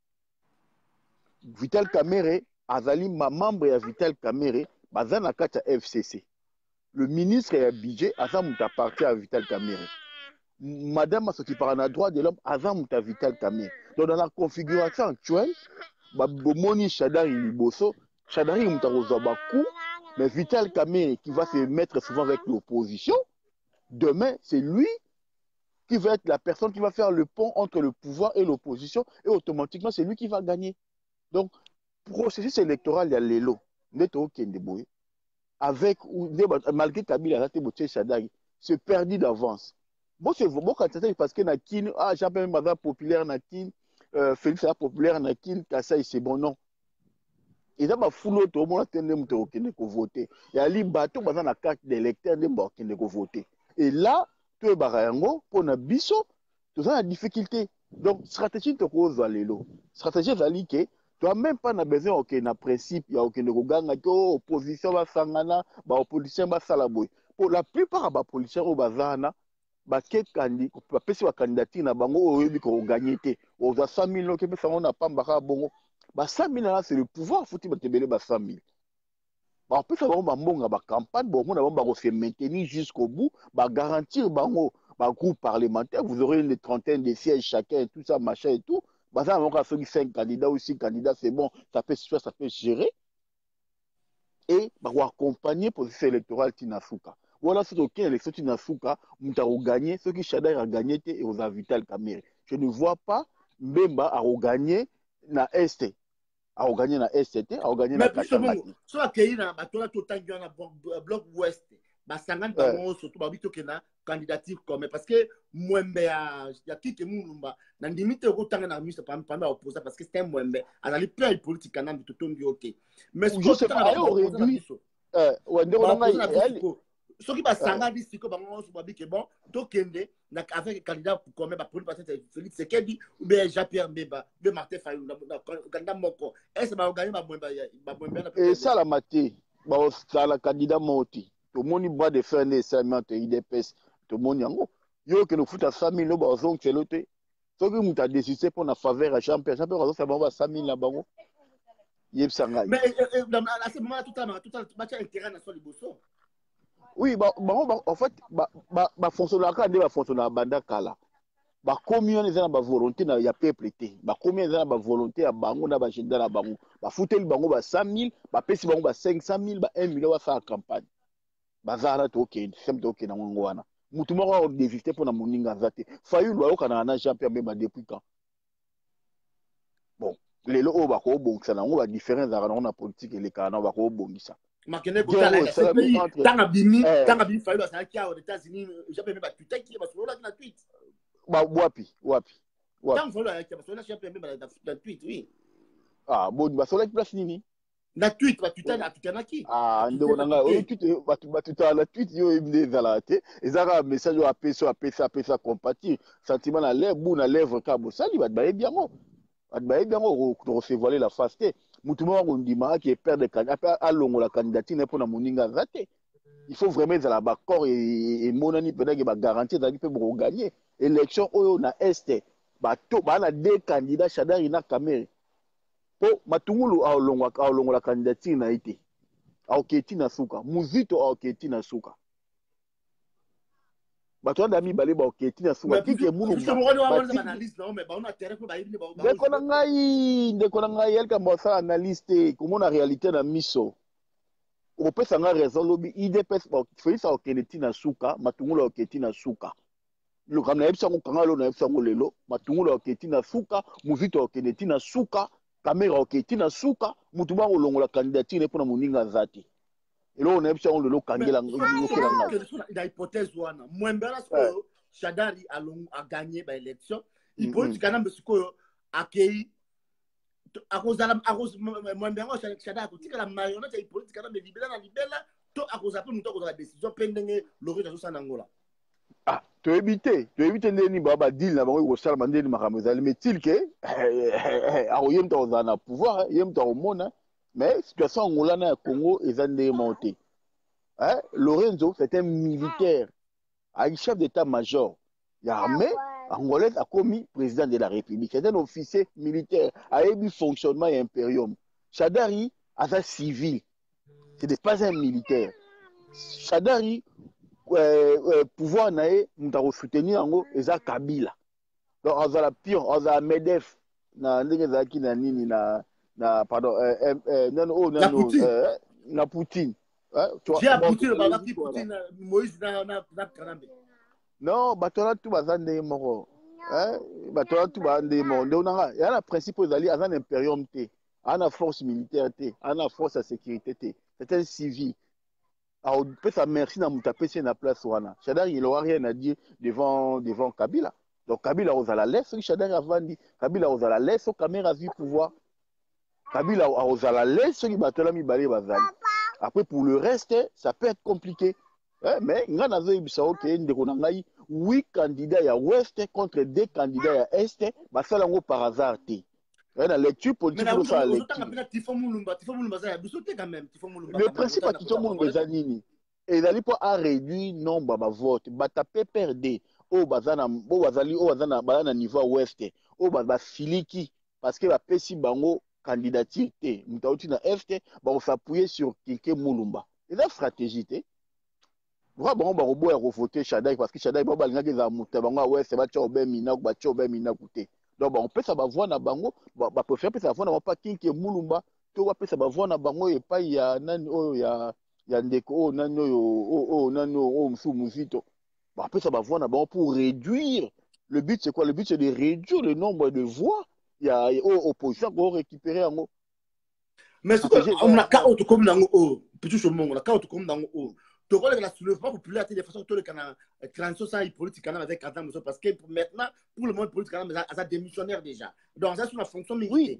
Vital Kamere, azali ma membre ya Vital Kamere, baza na kati ya FCC. Le ministre ya budget, aza muta parti à Vital Kamere. Madame Soki parana droit de l'homme, aza muta Vital Kamere. Donc dans la configuration actuelle, bomoni Shadari Liboso, Shadari muta Rozabakou, mais Vital Kamere qui va se mettre souvent avec l'opposition, demain c'est lui qui va être la personne qui va faire le pont entre le pouvoir et l'opposition, et automatiquement c'est lui qui va gagner. Donc, processus électoral, il y a l'élo. Avec, malgré Kabila, c'est perdu d'avance. Bon, c'est bon parce que Nakin, j'appelle même populaire Nakin, Félix est populaire Nakin, Kassai, c'est bon, non. Et ça, il faut que tout le monde voter. Il y a les bateaux dans la carte d'électeur qui voter. Et là, tout le monde, pour la biso, tout ça, la difficulté. Donc, stratégie de cause à l'élo. Stratégie de que tu n'as même pas besoin aucun principe, il y a aucun ganga, opposition va sangana, opposition va salaboy. Pour la plupart des politiciens au bazana, candidature na bango oyebi ko gagner te. On a 100 000 qui peut on n'a pas mbaka bongo. 100 000 là c'est le pouvoir, faut il tebele 100 000. En plus ça va mbonga ba campagne, bon on va se maintenir jusqu'au bout, garantir bango groupe parlementaire, vous aurez une trentaine de sièges chacun, tout ça machin et tout. Bah ça, on a fait 5 candidats ou 6 candidats, c'est bon, ça peut gérer. Et bah, on accompagner pour le électoral Tinasuka. Voilà, c'est OK, l'élection Tinasuka, on a gagné, ceux qui Chadar a gagné et aux Vital Kamere. Je ne vois pas Mbemba a gagné na Est. A gagné na ST, a gagné na Katanga. Mais sur la pays, on a bloc ouest. Basangan bango surtout babito kena candidature comme parce que Mwembe ya kike mulumba na limite rotanga na mise pendant opposant parce que c'est un Mwembe azali plein de politique kana bitotongi oté mais ce que c'est pas réduit ce qui basanga dit que bango so babike bon to kende na avec candidat comme ba pour passer Félix Tshisekedi ou bien Jean-Pierre Mbemba de Martin Fayulu na candidat moko est-ce ba gagner ba Mwembe et ça la maté ba la candidat moti tout le monde boit de faire des serments de IDPS tout le monde yango yo que nous fout à 100 000 ba zong chelote ce que nous t'a décidé pour na faveur à Jean-Pierre ça va 100 000 là bango yeb sanga mais à ce moment tout match intérêt na so liboso oui en fait fonctionnaire quand des fonctionnaire banda kala combien les gens ba volonté na ya peuple té combien les gens ba volonté ya bango na ba agenda na bango fouteli bango 100 000 pesi bango 500 000 1 million wa faire campagne bazara toke sem toke na ngongo wana mutu moko désister pour na moninga zate Fayulu ayokana na Jean-Pierre Mbemba depuis quand bon lelo o bako bongisa na ngo ba différence za na politique et les kana bako bongisa makene ko tala ce pays tanga bimi Fayulu ça qui aux États-Unis Jean-Pierre Mbemba tweet qui parce que là na tweet wapi tanga Fayulu ya parce que Jean-Pierre Mbemba na tweet oui bon ba sola place nini Na tweet batutanaki. Ah, ndeko na ngai oyo tweet batutala na tweet yo ebinde ezala te ezaka message oyo apesa compatir sentiment na lèvre bu na lèvre ka bosali bato bayebi yango tokose la face te mutu moko ondimaka perdre alongola candidature na mpona moninga aza te. Il faut vraiment ezala baccord emonani mpenake bagarantie ezalaki mpe bokoganye élection oyo na este bato baa na 2 candidats Shadari na Kamere po matungulu aolongola candidature na ye te aoketi na suka Muzito aoketi na suka bato wana mibale baoketi na suka kike Mulumba ndeko na ngai elikambo asala analyse te komona réalité na miso opesa nga raison lobi idps Félix aokende ti na suka matungulu aoketi na suka lokam na yebisa yango kanga lo na yebisa yango lelo matungulu aoketi na suka Muzito aokende ti na suka Kamera aoketi na suka mutu bango longola candidature mpona moninga aza te eloko na yebisa yango lelo kangela na hypothèse wana mwembela sikoyo Shadari a gagné ba élection hypothèse kana mbesikoyo akei akozala mwembela Shadari akotikala marionnette ya hypothèse kana me libela na libela to akozala pe mutu akozala décision pe ndenge lori azosala ngola toyebi te ndeni badile na bango ekosalama ndeni makambo ezali mais til ke akoye mutu akozala na pouvoir ye mutu akomona mais situation angolana ya Congo eza ndenge moko te. Lorenzo c'est un militaire un chef d'état-major ya armée angolaise akomi président de la République, c'est un officier militaire ayebi fonctionnement ya imperium. Shadari aza civil, ce n'est pas un militaire. Shadari pouvoir nae mutako soutenir yango eza Kabila. Donc azala pion, azala Medef na ndenge ezalaki na nini na pardon na Poutine. Poutine Moïse na Kanambe. Non, batola tu baza ndenge moko. Batola tu ba ndenge moko. Ndona ya na principe ezali azana imperium te. Ana force militaire te, ana force de sécurité te. C'est un civil. Alors, peut ça merci na mutapesi na place wana. Shadari il aura rien à dire devant Kabila. Donc Kabila ozala laisse Shadari avandi, Kabila ozala laisse au caméra vu pouvoir. Kabila ozala laisse qui batola mibale bazali. Après pour le reste, ça peut être compliqué. Mais ngana zo ibisa OK ndeko na ngai 8 candidats ya ouest contre 2 candidats ya est, basala ngo par hasard te. La lecture politique de ça le principe à Tifo Mulumba ezanini ezali po a réduire nombre ba vote batape perdre o bazana bazana niveau ouest o ba filiki parce que ba pesi bango candidature te mutauti na est ba s'appuyer sur quelqu'un Mulumba et la stratégie te va bango ba robo ya voter Shadai parce que Shadai ba balingaki za muta bango ouest ba tchobe mina ba tchobe mina kuté. Donc on peut ça va voir na bango ba préférer peut ça voir na pas kinke Mulumba to va peut ça va voir na bango et pas ya nani oyo ya ndeko o nani oyo nani o Muzito ba peut ça va voir na bango pour réduire. Le but c'est quoi? Le but c'est de réduire le nombre de voix il y a opposition pour récupérer en haut. Mais ce que on a ka auto comme dans o petit chemin on a ka auto comme dans o tu vois que la soulèvement populaire de façon que le canal transition ça politique canal avec Adam parce que maintenant pour le monde politique canal ça démissionnaire déjà donc ça c'est une fonction militaire.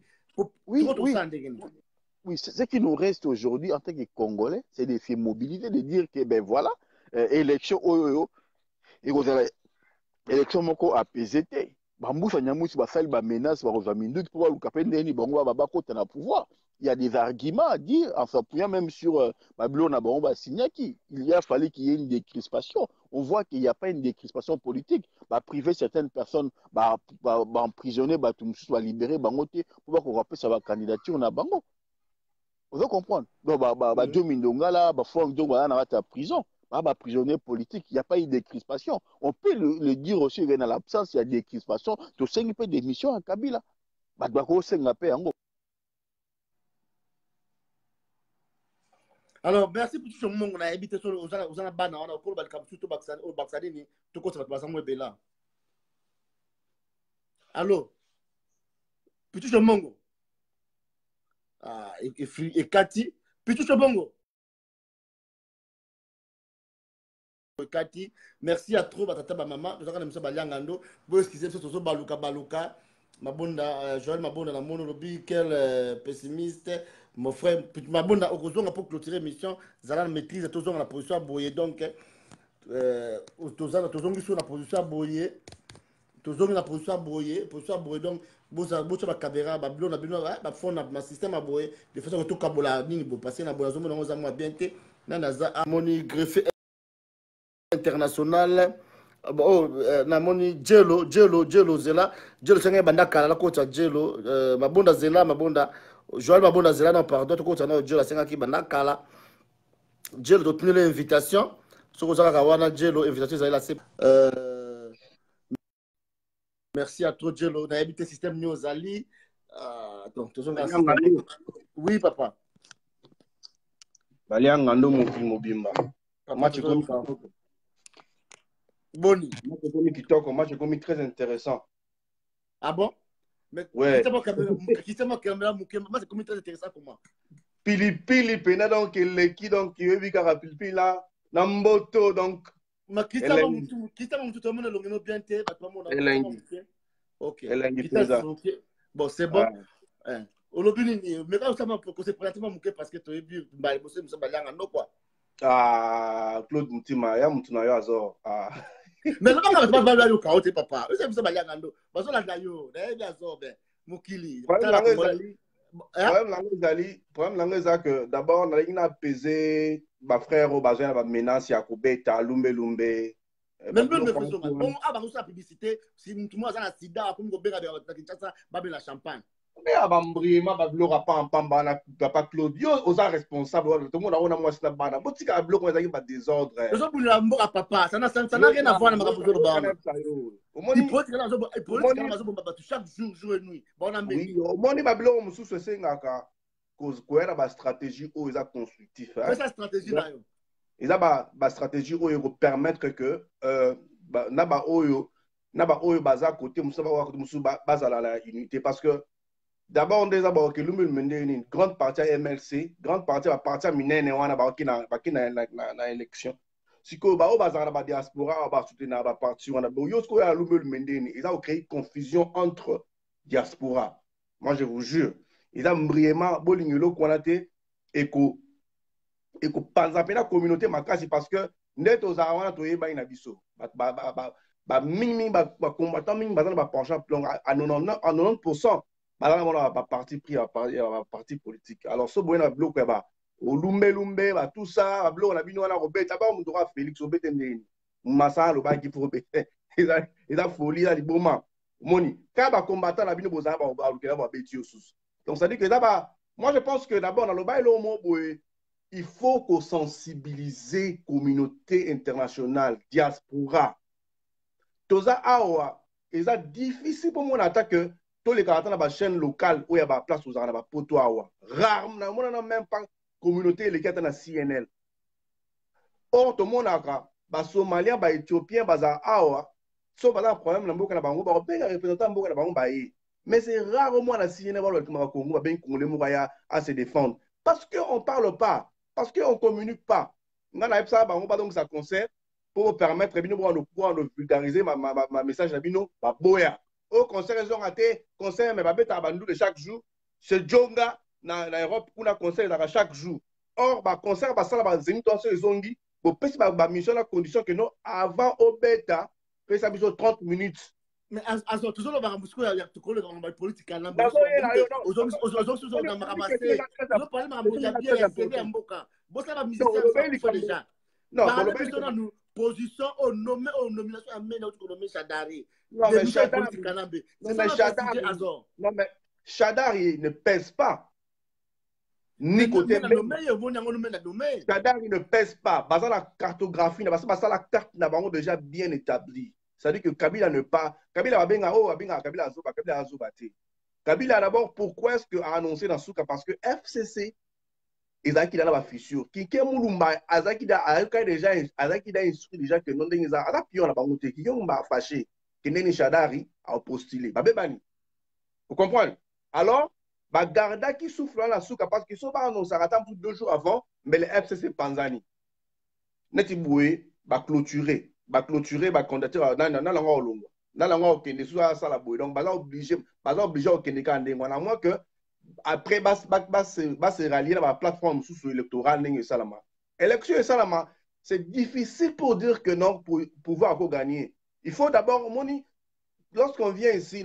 Oui, ce qui nous reste aujourd'hui en tant que Congolais c'est de se mobiliser, de dire que ben voilà élection et vous avez élection moko apaisé te bambusa nyamusi basali ba menace ba kozwa minduki pour luka pe ndeni bango ba kota na pouvoir. Il y a des arguments à dire en s'appuyant même sur Babylone à Bango Signaki. Il a fallu qu'il y ait une décrispation. On voit qu'il n'y a pas une décrispation politique. Bah, priver certaines personnes, bah, emprisonner, bah, tout le monde soit libéré, bah, pour qu'on rappelle sa candidature na Bango. Vous allez comprendre. Donc, Joe Mindonga là, Franck Dong, bah, en prison. Bah, prisonnier politique, il n'y a pas eu de décrispation. On peut le dire aussi, dans l'absence, il y a des décrispation. Tu sais qu'il peut des missions à Kabila. Bah, alors merci pour tout ce monde on a habité sur aux bana on a pour le cap surtout au Baxani ni tout quoi ça va passer bela allô petit ce monde et Cathy petit ce bongo Cathy merci à trop batata ba maman nous avons monsieur baliangando vous excusez ce baluka mabonda Joël mabonda na mono lobi quel pessimiste mon frère, ma bonne, on pour clôturer l'émission, Zala maîtrise, toujours dans la position à Boyer, donc, toujours sur la position à Boyer, toujours dans la position à Boyer, donc, bosa ba caméra, ba blon, ba fond, ma système à Boyer, de façon que tout kabola, ni bo passer na Boya, zomo, on a bien été, nanaza, moni greffé international. Oh, namoni Jello Zela senga banda kala la kocha Jello mabonda Zela mabonda Joël mabonda Zela non pardon to kocha na Jello senga ki banda kala Jello to tenir l'invitation soko zaka wana Jello invitation za la merci à toi Jello na habité système news ali donc to zonga oui papa Balia ngando mobimba match comme Boni. Moi, j'ai commis très intéressant. Ah bon? Mais ouais. Qui c'est moi c'est commis très intéressant pour moi. Pili pena donc qui donc qui veut dire pili là namboto donc. Mais qui c'est moi tout le monde est longuement bien té pas tout le monde. OK. Bon, c'est bon. Olobini mais quand ça m'a proposé pratiquement mouké parce que tu es vu bah bosser nous ba ngando quoi. Ah Claude Mutima ya mutuna yo azo ah. Mais là, on va pas au chaos, papa. Vous savez, ça va aller en ando. Parce que là, d'ailleurs, d'ailleurs, Mukili. Problème langue que d'abord, on a une apaisé, ma frère au bazin, ma menace, Yakubeta, Lumbe. Même le faisons. Bon, avant la publicité, si tout le monde a un sida, comme on a Kinshasa, babel la champagne. Mais abambrima bablora pamba na papa Claude yo oza responsable tout le monde a moi c'est la bana botika bloc on a pas désordre les autres la mboka papa ça n'a rien à voir na makabuzo lo bana il faut que chaque jour et nuit bon on oui au moni bablo mususu sengaka cause quoi la stratégie o eza constructif mais sa stratégie là yo eza ba stratégie o ego permettre que na ba oyo baza côté musu bazala la unité parce que d'abord, on a d'abord que l'Umul Mende une grande partie à MLC, grande partie à partir minene wana na élection. Si ko ba o bazara ba diaspora ba soutenir ba parti wana bo yo ko ya l'Umul Mende ils ont créé confusion entre diaspora. Moi je vous jure, ils ont brièvement bolingelo konate et ko panza pena communauté makasi parce que net aux awana to yeba ina biso. Ba mingi ba combattant mingi bazana ba penchant plong à 90%. Madame, on a parti pris à parti politique. Alors, ce bon bloc, au lumbe, tout ça, bloc, on a bien Robert, d'abord, on doit Félix Robert Ndeni. Massa, le bac qui faut il a folie, il a dit bon, moni. Quand on combattant la bino boza, on va donc, ça dit que d'abord, moi, je pense que d'abord, dans le bail, il faut qu'on sensibilise la communauté internationale, diaspora. Tout ça, c'est difficile pour moi d'attaquer. Tous les caractères dans la chaîne locale où il y a la place aux arabes pour toi rarement on n'a même pas communauté les caractères dans CNL or tout le monde a ba somalien ba éthiopien ba za awa so ba problème na mboka na bango ba be représentant mboka na bango ba mais c'est rarement na CNL ba le Congo ba ben congolais mokaya à se défendre parce que on parle pas parce que on communique pas ngana ça bango ba donc ça concerne pour permettre bino de vulgariser ma message na bino ba boya. Au concert, ils ont raté concert, mais babé tabandou de chaque jour. C'est Djonga, dans l'Europe, pour un concert chaque jour. Or, le concert, ça va zénith, ils ont dit, pour passer ma mission, la condition que nous, avant au bêta, fait ça 30 minutes. Mais toujours le barambousco, il y a tout le politique. Aujourd'hui, position au nommé aux nominations à mener notre nommé Chadari. Non, mais Chadari ne pèse pas. Ni côté Chadari ne pèse pas. Basant la cartographie, basant la carte n'a pas déjà bien établie. C'est-à-dire que Kabila ne pas. Kabila va bien Kabila Azobate. Kabila d'abord, pourquoi est-ce qu'il a annoncé dans Souka? Parce que FCC. Ezaki da la fissure qui mulumba azaki da déjà instruit déjà que non dengiza ala pion la bangote qui mba fâché que neni Chadari a postulé ba bebani vous comprenez alors ba garda qui souffle la souka parce que so ba annoncer attend pour 2 jours avant mais le FCC Panzani neti boué ba clôturer ba candidature na la ngolongo na la ngokende so ça la boué donc ba obligé au Kenya kande moi à moins que après se rallier à la plateforme sous-électorale n'engé salama. Élection et salama, c'est difficile pour dire que non pour pouvoir encore gagner. Il faut d'abord lorsqu'on vient ici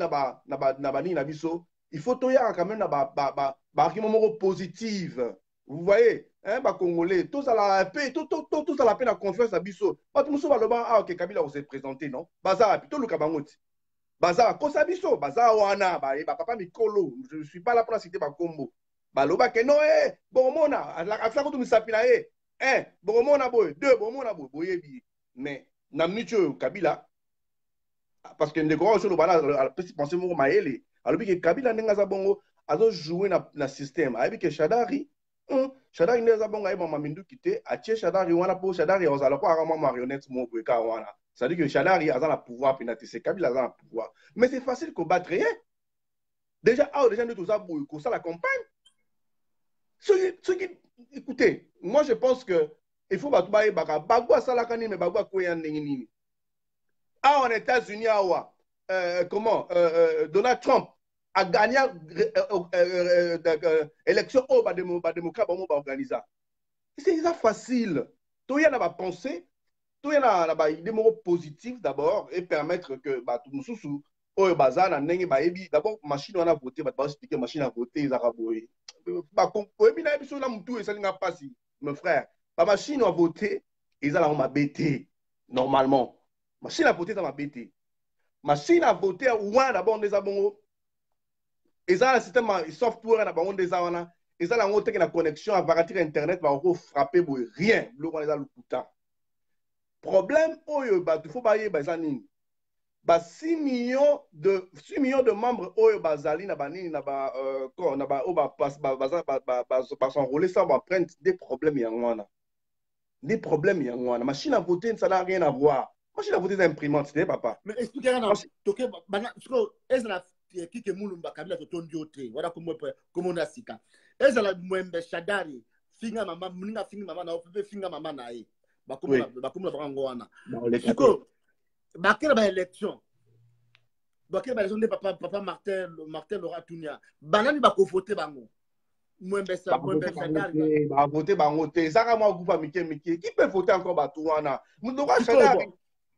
il faut qu'il y ait quand même un positif. Vous voyez, hein, Congolais, tous à la paix, tous à la paix, la confiance à Bisso. Pas tout le monde va ok, Kabila s'est présenté, non? Bazar, plutôt le Kabangoti. Bazar, Kosabiso, Bazar, Wana, papa Mikolo, je ne suis pas là pour citer Bakombo. Baloba, que non, Boromona, à la fois que tu sapina, Boromona, boy, deux, Boromona, boy, mais, Namnicho, Kabila, parce que les grands choses, la petite pensée, moi, Maëlle, alors que Kabila n'a pas bon, a joué dans le système, avec que Shadari, Shadari n'a pas bon, a Mamindu quitté, a tué Shadari, wana pour Shadari, on a pas vraiment marionnette, mon bouka, wana. C'est-à-dire que Shadari a le pouvoir, puis c'est Kabila a le pouvoir. Mais c'est facile de combattre rien. Déjà, déjà, nous tous avons ça la campagne. Écoutez, moi je pense que il faut battre Bagua Salakani, mais Bagua Koyan Nini. En États-Unis, comment Donald Trump a gagné l'élection au démocrate organisé. C'est ça facile. Tout y en a pensé, tout y en a idée positive d'abord et permettre que tout le monde au bazar d'abord machine on a voté, expliquer machine a voté ils araboy. Mon frère, la machine a voté, ils allaient m'abêter normalement. Machine a voté dans ma BT. Machine a voté ou d'abord des abonnés. Ils ont un système software d'abord des abonnés. Ils ont une connexion à partir Internet va frapper pour rien. Le problème, il faut bailler 6 millions de membres au Bazali s'enrôler ça va prendre des problèmes. Des problèmes, il y a une machine à voter, ça n'a rien à voir. Machine à voter, c'est imprimante, c'est papa. Mais expliquez-moi, est-ce que Moulumba Kabila to tondi otre voilà comme on a sika est-ce la mwembe Shadari finga mama muninga finga mama na opepe finga mama na e ba comme bango wana siko ba kera ba élection ba kera ba élection de papa Martin Laurent Tunia banani ba ko voter bango mwembe Shadari ba voter bango te saka moi groupe mike qui peut voter encore ba tout wana Mudoka Shadari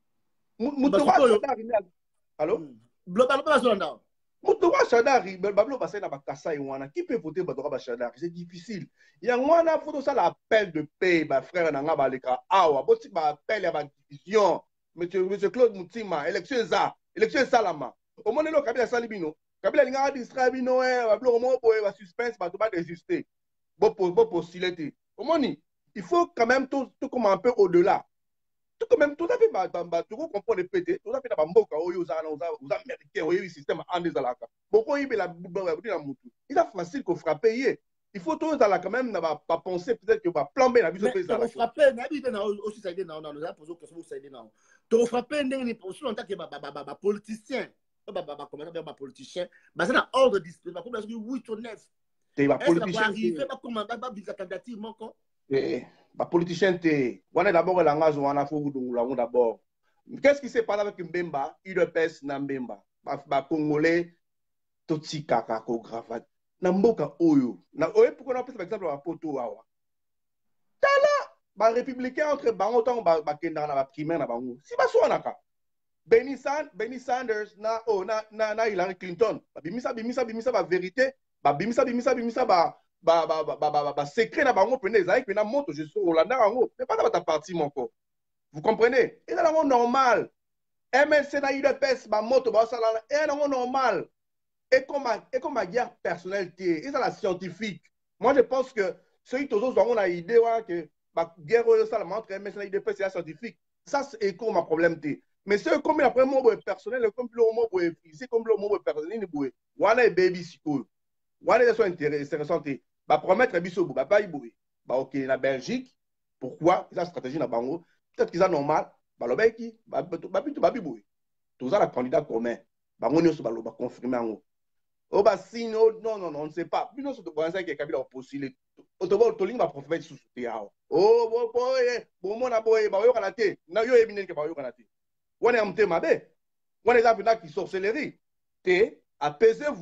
allô globalement ça Mutoka Shadari, Bablo Bassin na Bakassa et Wana, qui peut voter Badoka Shadari? C'est difficile. Il y a Wana, faut ça l'appel de paix, ma frère Nanga Baleka. Awa, boti ba appel à ma division. Monsieur Claude Moutima, élection Salama. Au moment où Kabila Salibino, Kabila Linga Distrabino, Bablo Romo, va suspense, va tout pas désister. Bon postuler. Au moment il faut quand même tout comme un peu au-delà. Tout quand même, tout à fait, tout comprend les pétés, tout à fait, aux Américains, au système en des alaka. Beaucoup il est facile qu'on frappe. Il faut tout quand même pas penser peut-être que va plomber la vie de ça va frapper, aussi ça aide dans nous a posé question ça aide dans. Tu frapper ndenge pour en tant que politicien, comment politicien, ça na ordre discipline, comme parce que 8 ou 9. Tu vas politicien. Arriver pas comme un candidature manquant. Les politiciens, on est d'abord langage, on a fait d'abord. Qu'est-ce qui s'est passé avec Mbemba? Il pèse Mbemba. Congolais, Totsi Kakako Grafat. Namboka Oyo. Pourquoi on a par exemple à Poto Awa? Tala, républicain entre Bangotan, Bakenda, la primaire, na Bango. Si pas soit naka. Bernie Sanders, na Hillary Clinton. Bimisa, ba vérité. Bimisa, secret na bango prenez ça que na moto je suis Hollanda rango mais pas dans ta partie mon corps vous comprenez et là normal MLC na UDPS ba moto ba ça là et normal et comme ma guerre personnalité et ça la scientifique moi je pense que ceux qui tous ont une idée que ba guerre ça la montre MLC na UDPS c'est scientifique ça c'est comme ma problème té mais ceux comme après mon personnel comme le mot c'est comme le mot personnel ni boy wala baby siko wala des sont intéressants ba promettre biso ba baïboui ba ok la Belgique pourquoi la stratégie na bango peut-être qu'ils sont normal ba lobeki ba biboui tous la candidat commun bango nyoso ba loba confirmer ngo o ba signe non on ne sait pas bino so to penser que Kabila postuler otobo to linga prophète sous yao oh bon mona boy ba yo kana te na yo ebinen ke ba yo kana te wana amte mabe wana za vina qui sorcellerie te apaisez-vous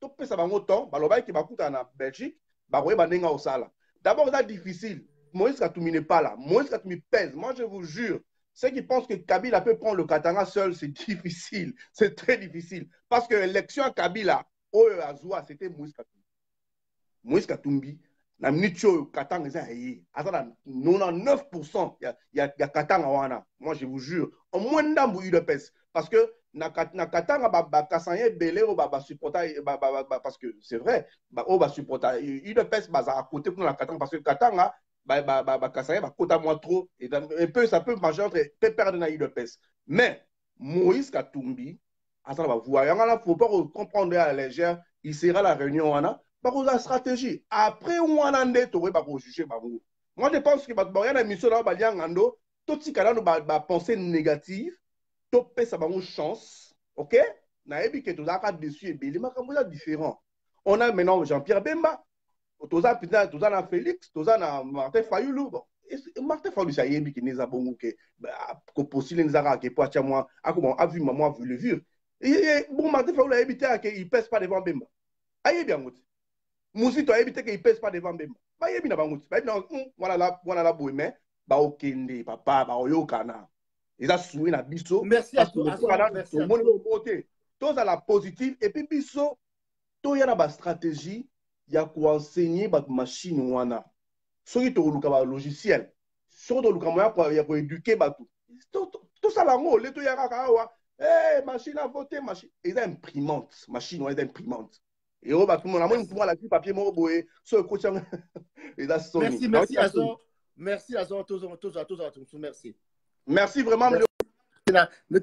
topesa bango temps balobaki bakuta na Belgique bakoyeba ndenge osala. D'abord c'est difficile. Moïse Katumbi n'est pas là. Moïse Katumbi pèse. Moi je vous jure, ceux qui pensent que Kabila peut prendre le Katanga seul, c'est difficile. C'est très difficile. Parce que l'élection à Kabila, c'était Moïse Katumbi. Moïse Katumbi, na minute Katanga, il y a 99%, il y a Katanga wana. Moi je vous jure, au moins d'ambo UDPS. Parce que na Katanga, Kasanye Belé, supporter, parce que c'est vrai, supporter UDPS, à côté de la Katanga, parce que Katanga, Kassaye va coûter moins trop et un peu ça peut manger entre peut perdre na UDPS. Mais Moïse Katumbi, attends va voir, il faut pas comprendre à la légère, il sera la réunion wana, par la stratégie. Après wana ndé to va juger bango. Moi je pense que il y a une émission là ba liangando, tout ce cas là ba pensée négative, to pe ça bango chance, OK? Na ebi que to za ka dessus et belé makambo différent. On a maintenant Jean-Pierre Bemba. Toza na Félix, toza na Martin Fayulu. Bon, Martin Fayulu ça y est qui n'est pas bon que possible nous a que pour moi a vu maman vu le vieux. Et bon Martin Fayulu a évité qu'il pèse pas devant Bemba. Aïe bien ngoti. Moussito a évité qu'il pèse pas devant Bemba. Ba yebi na bangoti. Ba voilà la boime ba okende papa ba oyokana. Ils a soué na biso. Merci à toi. Merci. Tout le monde côté. Tous à la positive et puis biso to ya na ba stratégie. Il y a quoi enseigner votre machine wana. Soki to luka ba logiciel. Soki to luka moya ko ya ko éduquer batu. Tout ça là ngo le to ya ka wa. Machine à voter machine. Ils imprimante, machine ou imprimante. Et on va tout le monde moi pour la papier mo boé so ko chang. Merci Azor. Merci Azor tous merci. Merci vraiment le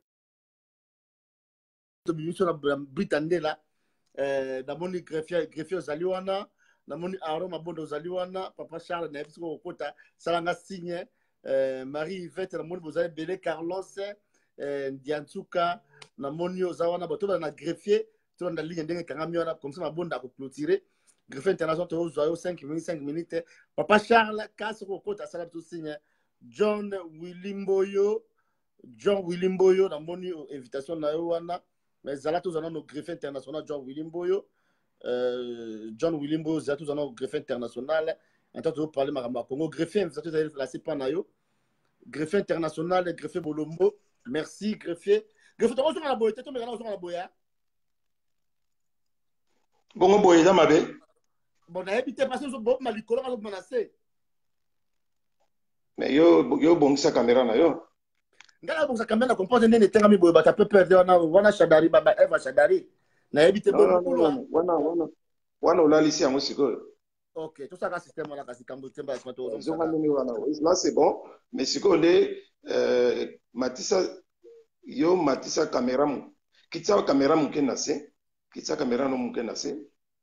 Britannique là. Namoni greffier ozali wana namoni Aaron Mabondo ozali wana papa Charles na biso kota salanga signe Marie Yvette namoni bozali belé Carlos Diantsuka namoni ozawana bato na greffier to na ligne ndenge kangami wana comme ça Mabondo ko clôturer greffier international to ozayo 5 minutes papa Charles kaso kota sala biso signe John Willimboyo namoni invitation na yo wana. Mais Zala tous nos greffier international John Willimboyo Zala tous nos greffier international en tant que parler maramba Congo greffier vous avez placé pas nayo greffier international greffier Bolombo merci greffier tu on la boye tu me on la boya bon boye za mabe bon na habité parce que bon malikolo va menacer mais yo bon sa caméra na yo ngala bonsa kamena comprendre nene tenga mi boye bata peut perdre wana Shadari baba Eva Shadari na ebite bon wana olalisi yango sikoyo. OK tout ça ka système wana kasi kambo temba ça to là c'est bon mais sikoyo nde matisa caméra mu kitsa caméra mu kenase kitsa caméra no mu kenase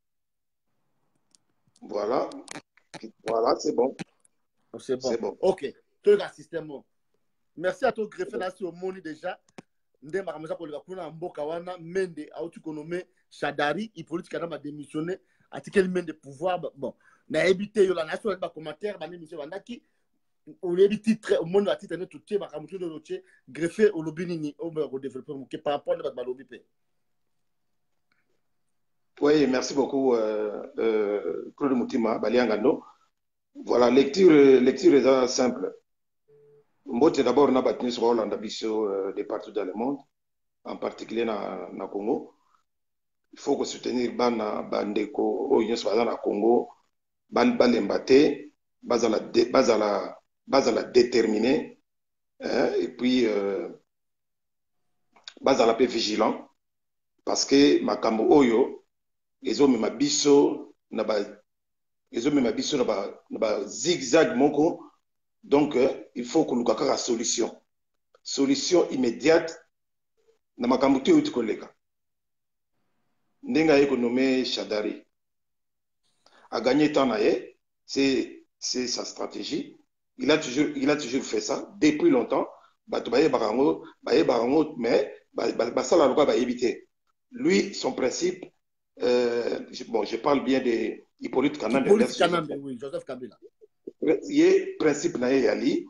voilà c'est bon OK tout le système. Merci à toi, greffier là sur Moni déjà. Ndé makamza ko leka kuna mboka wana Mende a outu konomé Shadari, il politique kana ma démissionné, article Mende pouvoir bon. Na évité yo la nation ba commentaire ba émission bandaki au lieu titre au monde la titre ne tout tie makamutu de lotie greffier au lobinini au développer mon par rapport à ba lobby pe. Oui, merci beaucoup Claude Mutima Baliangano. Voilà, lecture est simple. Mbote d'abord na batini sur Hollande biso de partout dans le monde, en particulier na Congo. Il faut soutenir bana bandeko o nyos na Congo, balembate, bazala déterminé et puis bazala peu vigilant parce que makambo oyo ezo mema biso na ba zigzag moko. Donc, il faut que nous ayons une solution immédiate dans ma campagne de collègues. Nenga économie Shadari a gagné temps c'est sa stratégie. Il a toujours fait ça depuis longtemps. Mais ça la loi va éviter. Lui, son principe, je parle bien de Hippolyte Kanambe. Oui, Joseph Kabila. Il y a principe Naïali,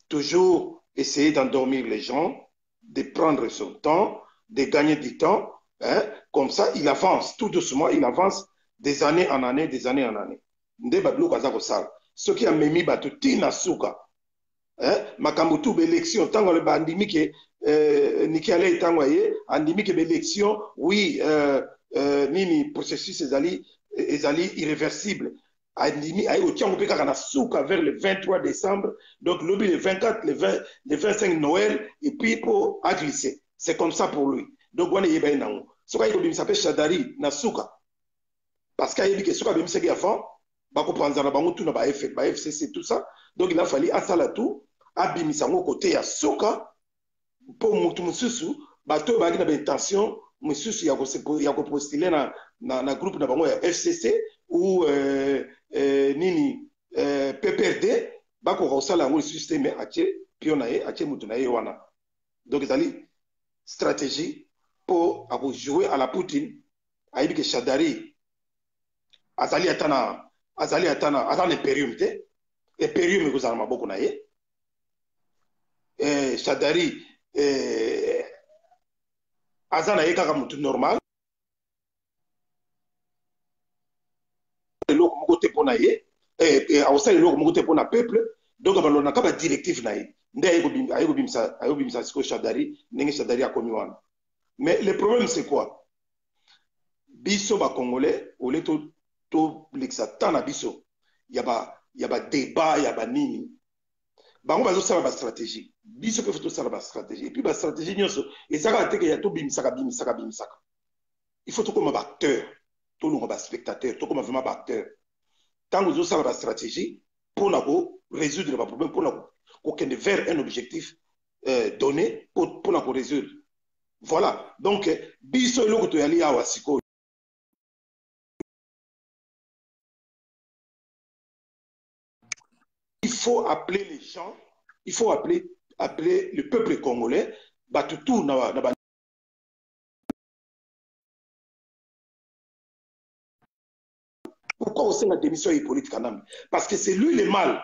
toujours essayer d'endormir les gens, de prendre son temps, de gagner du temps Hein? Comme ça, il avance tout doucement, il avance des années en année, des années en année. Nde bablo kaza kosala. Ce qui a memi bato tina suka. Hein? Makambo tu élection tango le bandimi ke niki ale tango ye andimi ke élection oui nini processus ezali irréversible. Andimi ay otiango pe kaka na suka vers le 23 décembre donc lobby le 24 le 25 Noël et puis pour a glissé. C'est comme ça pour lui. Donc wana yeba nango. Soka yiko bimisa pe Shadari na suka. Parce qu'il y a dit que ce qu'il y a avant, FCC, tout ça. Donc il a fallu à ça là tout, à Bimisango côté à Soka, pour Moutoumoussou, bateau bagi na intention, Moussou y a postulé na groupe na bango FCC ou nini PPRD, bako rosala le système ache pionaye ache mutunaye wana. Donc il a dit stratégie pour jouer à la Poutine, a dit que Shadari azali atana le perium te e perium kozala maboko na ye Shadari azana ye kaka mutu normal eloko moko te mpona ye awosala eloko moko te mpona peuple donc balonaka badirective na ye nde ayekobimisa sikoyo Shadari ndenge Shadari akomi wana. Mais le problème c'est quoi? Biso bakongolais ole to lekisa tana biso yaba débat yaba nini bango bazo sala ba stratégie biso pe to sala ba stratégie et puis ba stratégie nyonso ezaka teke ya to bimisaka il faut to comme ba acteur to longa ba spectateur to comme vraiment ba acteur tango zo sala ba stratégie pour na ko résoudre ba problème pour na ko kende vers un objectif donné pour na ko résoudre. Voilà donc biso eloko to yali awa siko. Il faut appeler les gens, il faut appeler le peuple congolais, batutu na pourquoi on sait la démission politique kanam? Parce que c'est lui le mal.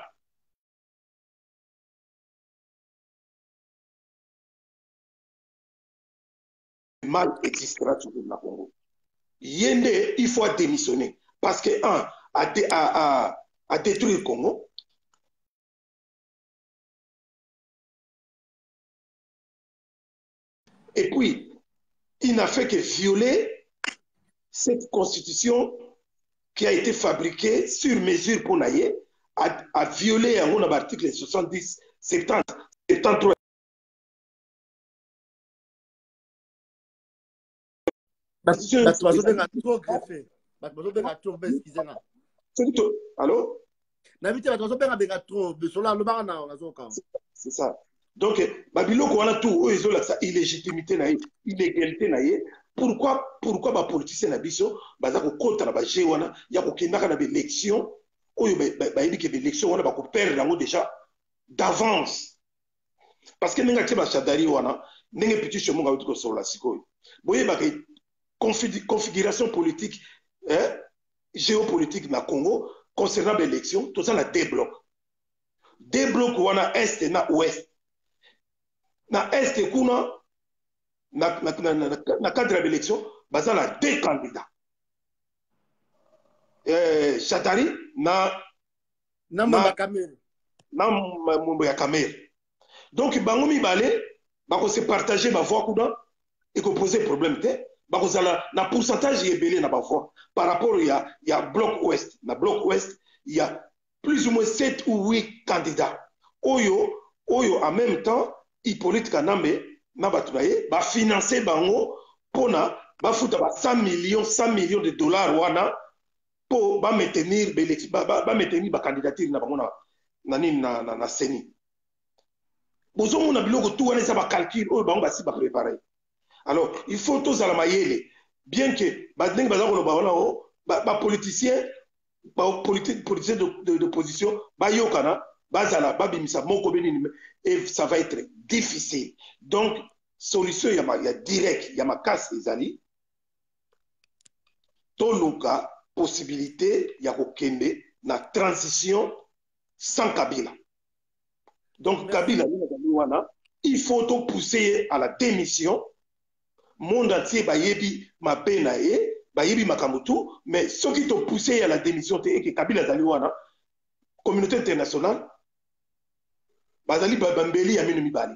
Le mal existera toujours dans le Congo. Yende, il faut démissionner. Parce que, un, a détruit le Congo. Et puis, il n'a fait que violer cette constitution qui a été fabriquée sur mesure pour Naye, a violé un article 70, 70, 73. Allô? C'est ça. Donc, Babiloko wana tout ils ont la illégitimité na illégalité na pourquoi ba politicien na biso baza ko contre na ba jé wana ya ko kendaka na élection oyo ba yebi ke élection wana ba ko perdre yango déjà d'avance parce que ninga ba Shadari wana ndenge petit chemin ga ko sur la sikoyo boye ba ke configuration politique géopolitique na Congo concernant l'élection tout ça na deux blocs wana est na ouest. Na est kuna na cadre de l'élection bazala deux candidats Shadari na Mumbo ya Kamere donc bango mibale bako se partager ba voix kuna et ko poser problème te bako zala na pourcentage ebelé na ba voix par rapport il y a bloc ouest na bloc ouest il y a plus ou moins 7 ou 8 candidats oyo en même temps Hippolyte Kanambe na batunaye ba financer bango pona ba futa ba 100 millions de dollars wana pour ba maintenir ba candidature na bango na seni bozo mona biloko tout wana ça ba calcul oyo bango ba si ba préparer alors il faut tous à la mayele bien que ba ndenge ba ko ba wana ba politicien de position ba yokana bazala babimisa moko benini et ça va être difficile donc solution il y a direct il y a ma casse ezali toluka possibilité ya kokende na transition sans Kabila donc Kabila wana il faut tout pousser à la démission monde entier bayebi mabe na ye bayebi makambo tout mais ceux qui t'ont poussé à la démission te que Kabila azali wana communauté internationale bazali bambeli ya mino mibali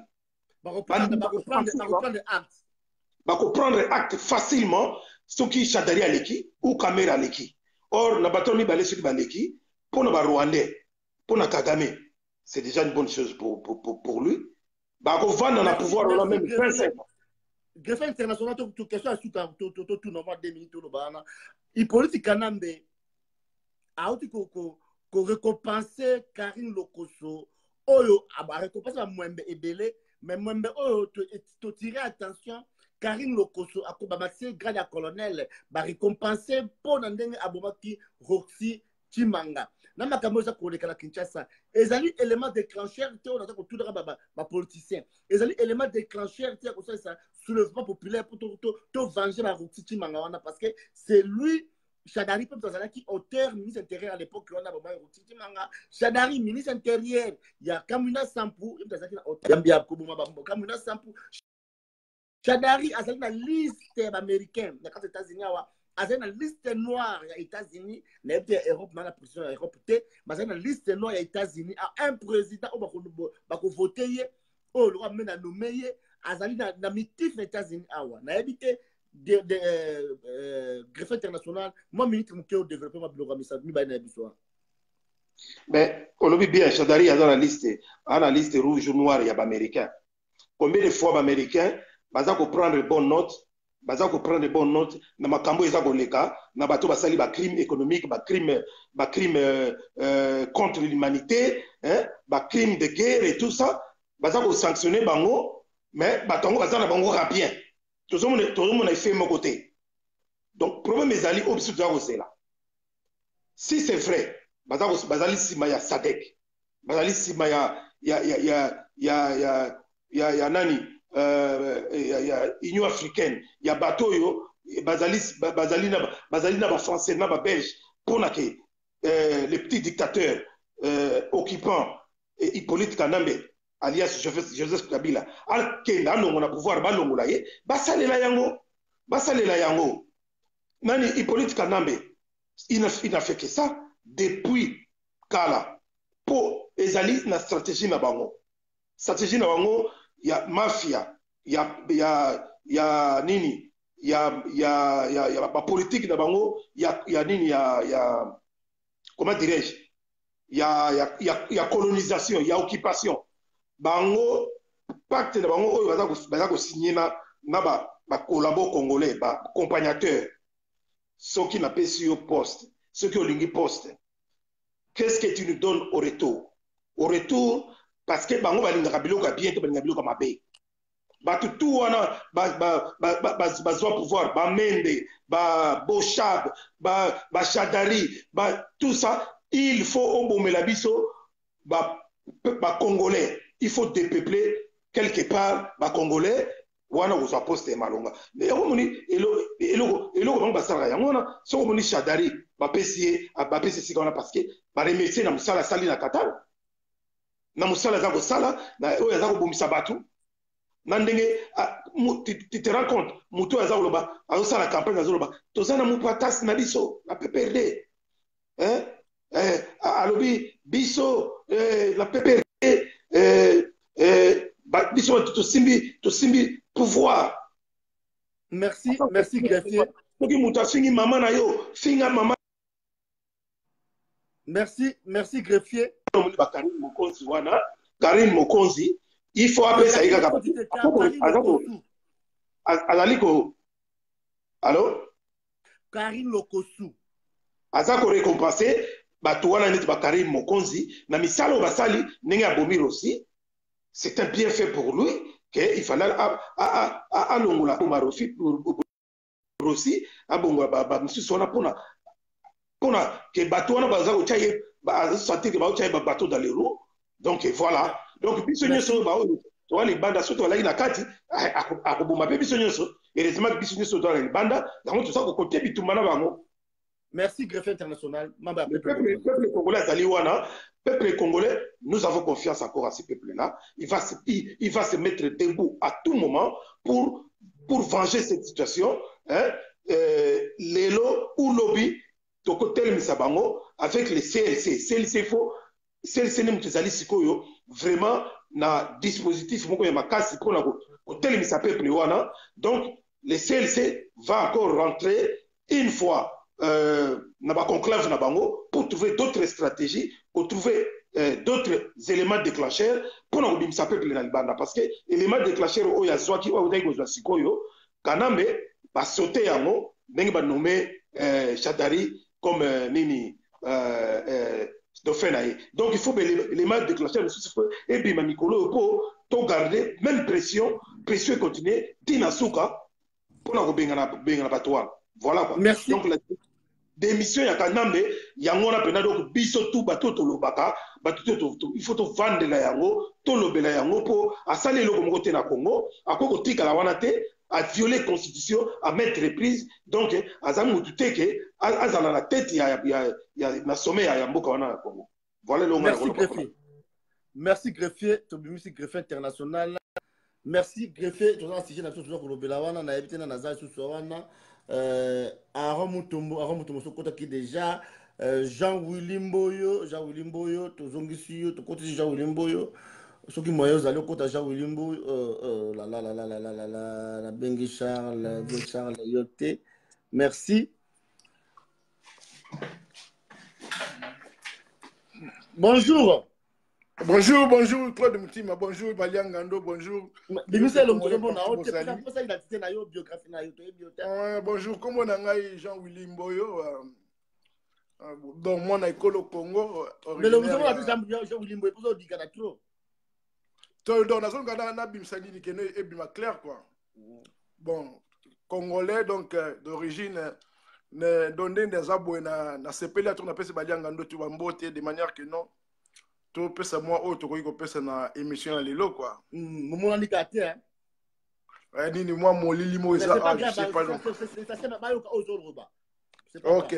prendre acte facilement ceux qui Chadari aleki ou Kamera aleki or na bato mibali ceux qui baleki pour na Rwandais pour na Kagame c'est déjà une bonne chose pour lui bako vendre na pouvoir on a même 25 ans. Greffe international, toute question tout normal 2 minutes no bana. Il politique kanambe a outi ko récompenser Karine Lokoso oyo aba récompenser Mwembe ebele mais Mwembe oyo to tirer attention Karine Lokoso akoba maxé grade à colonel ba récompenser pour ndenge abomaki Roxy Chimanga. Na makambo za ko lekala Kinshasa ezali élément déclencheur te on a ko tout dara ba politicien ezali élément déclencheur te ko ça soulèvement populaire pour to venger la Roxy Chimanga wana parce que c'est lui Chadari peut qui auteur ministre intérieur à l'époque on a ba Roxy Chimanga Chadari ministre intérieur il y a Kamuna Sampou il y a auteur bien ko boma ba Kamuna Sampou Chadari azali na liste américaine na aux États-Unis azali na liste noire ya États-Unis na Europe na la position ya Europe te azali na liste noire ya États-Unis à un président ba ko voter ye o le roi mena nommé ye azali na mitif na États-Unis awa na habité greffe international moi ministre mu au développement biloga misa mi ba na biso mais olobi bien Chadari a dans la liste rouge ou noire ya ba américain combien de fois ba américain baza ko prendre bonne note na makambo eza koleka na bato basali ba crime économique ba crime contre l'humanité hein ba crime de guerre et tout ça baza ko sanctionner bango mais batongo baza na bango rapien tout le monde a fait mon côté donc problème ezali obisi tu as là si c'est vrai bazali sima ya Sadek bazali sima ya nani Union africaine ya bateau yo bazali na ba français na ba belge pour que les petits dictateurs occupants Hippolyte Kanambe alias Joseph Kabila alkenda longo na pouvoir balongola ye basalela yango nani Hippolyte Kanambe il n'a fait que ça depuis kala po ezali na stratégie na bango ya mafia ya nini ya ba politique na bango ya nini ya comment dirais-je ya colonisation ya occupation bango pacte na bango oyo baza ko signer na ba collabo congolais ba accompagnateur ceux qui n'a pas sur poste ceux qui ont lingi poste qu'est-ce que tu nous donnes au retour parce que bango balingaka biloko ya bien to balingaka biloko ya mabe bato tout wana bazwa pouvoir bamende boshab bachadari tout ça il faut obomela biso congolais il faut dépeupler quelque part congolais wana kozwa poste malonga omoni eloko bango basalaka yango wana soki omoni chadari bapesi sika wana parce que baremercie na mosala asali na Qatar na musala za kosala na oyo aza kobomisa bato na ndenge tu te rends compte mutu aza koloba azosala campagne azoloba toza na mupatasi na biso na PPRD alobi biso la PPRD biso tosimbi pouvoir. Merci greffier. Soki mutu afingi mama na yo finga mama. Merci greffier. Karine Mokonzi, il faut appeler ça. Allô? Karine Lokosu. Azako récompensé, Batouana net Karine Mokonzi, na misalo basali, nenga bomir aussi. C'est un bienfait pour lui, qu'il fallait à l'ongola pour Marofi, pour aussi, à Bongola, monsieur Sona Pona, que Batouana Bazao Chaye, sentir que Bao Chaye bateau dans les roues. Donc voilà. Donc, bisogno so to les bandes surtout là ina kati akoboma pe bisogno so heureusement bisogno so dans les bandes donc tout ça ko côté bitumana bango. Merci greffe international. Le peuple congolais Zaliwana, peuple congolais, nous avons confiance encore à ce peuple là. Il va se mettre debout à tout moment pour pour venger cette situation, hein, Lelo ou Lobby, Toko Telemisa Bango, avec les CLC. CLC, CLC n'est pas sikoyo, vraiment, na dispositif, moko ya makasi pour la Telemisa peuple wana. Donc, les CLC va encore rentrer une fois na ba conclave na bango pour trouver d'autres stratégies, pour trouver d'autres éléments déclencheurs pour nous bimisa peuple na libanda, parce que éléments déclencheurs oya zwaki oya dai go sikoyo kanambe ba sauter yango ndenge ba nommer Chadari comme nini dauphin. Donc il faut que l'élément déclencheur et bien ma mikolo pour garder même pression et continuer dinasuka pour la benga na batwa. Voilà quoi. Merci. Donc la démission ya kanambe yango na pena donc biso tout bato to lobaka bato to il faut to vendre la yango to lobela yango po asali eloko moko te na Congo akoko tika la wana te a violer constitution à maintes reprises. Donc azam mututé que azala la tête ya na sommet ya mboka wana na Congo. Voilà le merci greffier. Merci greffier, Tobimisi greffier international. Merci greffier, tu as signé na tout sur lobela wana na ebité na naza sous wana. Aaron Mutombo Sokota qui déjà Jean-Willy Mboyo, Tozongisi yo, Tokoti Jean-Willy Mboyo, ceux qui moyens allez au côté Jean-Willy Mboyo, la Bengi Charles Yote. Merci. Bonjour. Bonjour Claude Moutima, bonjour Balian Gando, bonjour. Bonjour, comment on a Jean-Willy Mboyo, donc moi na école au Congo. Mais le vous avez Jean-Willy Mboyo, pour dire qu'il y a trop. Donc la zone Ghana Bimsani ni kene et bima clair quoi. Bon, Congolais donc d'origine donné des aboués na CPL à tourner pèse Balian Gando tu vas mboter de manière que non. Tu peux ça moi autre qu'on peut ça na émission à l'élo quoi. Mon indicateur hein. Ouais ni moi mon lili mo ça je sais pas donc. Ça c'est pas aux autres bas. OK.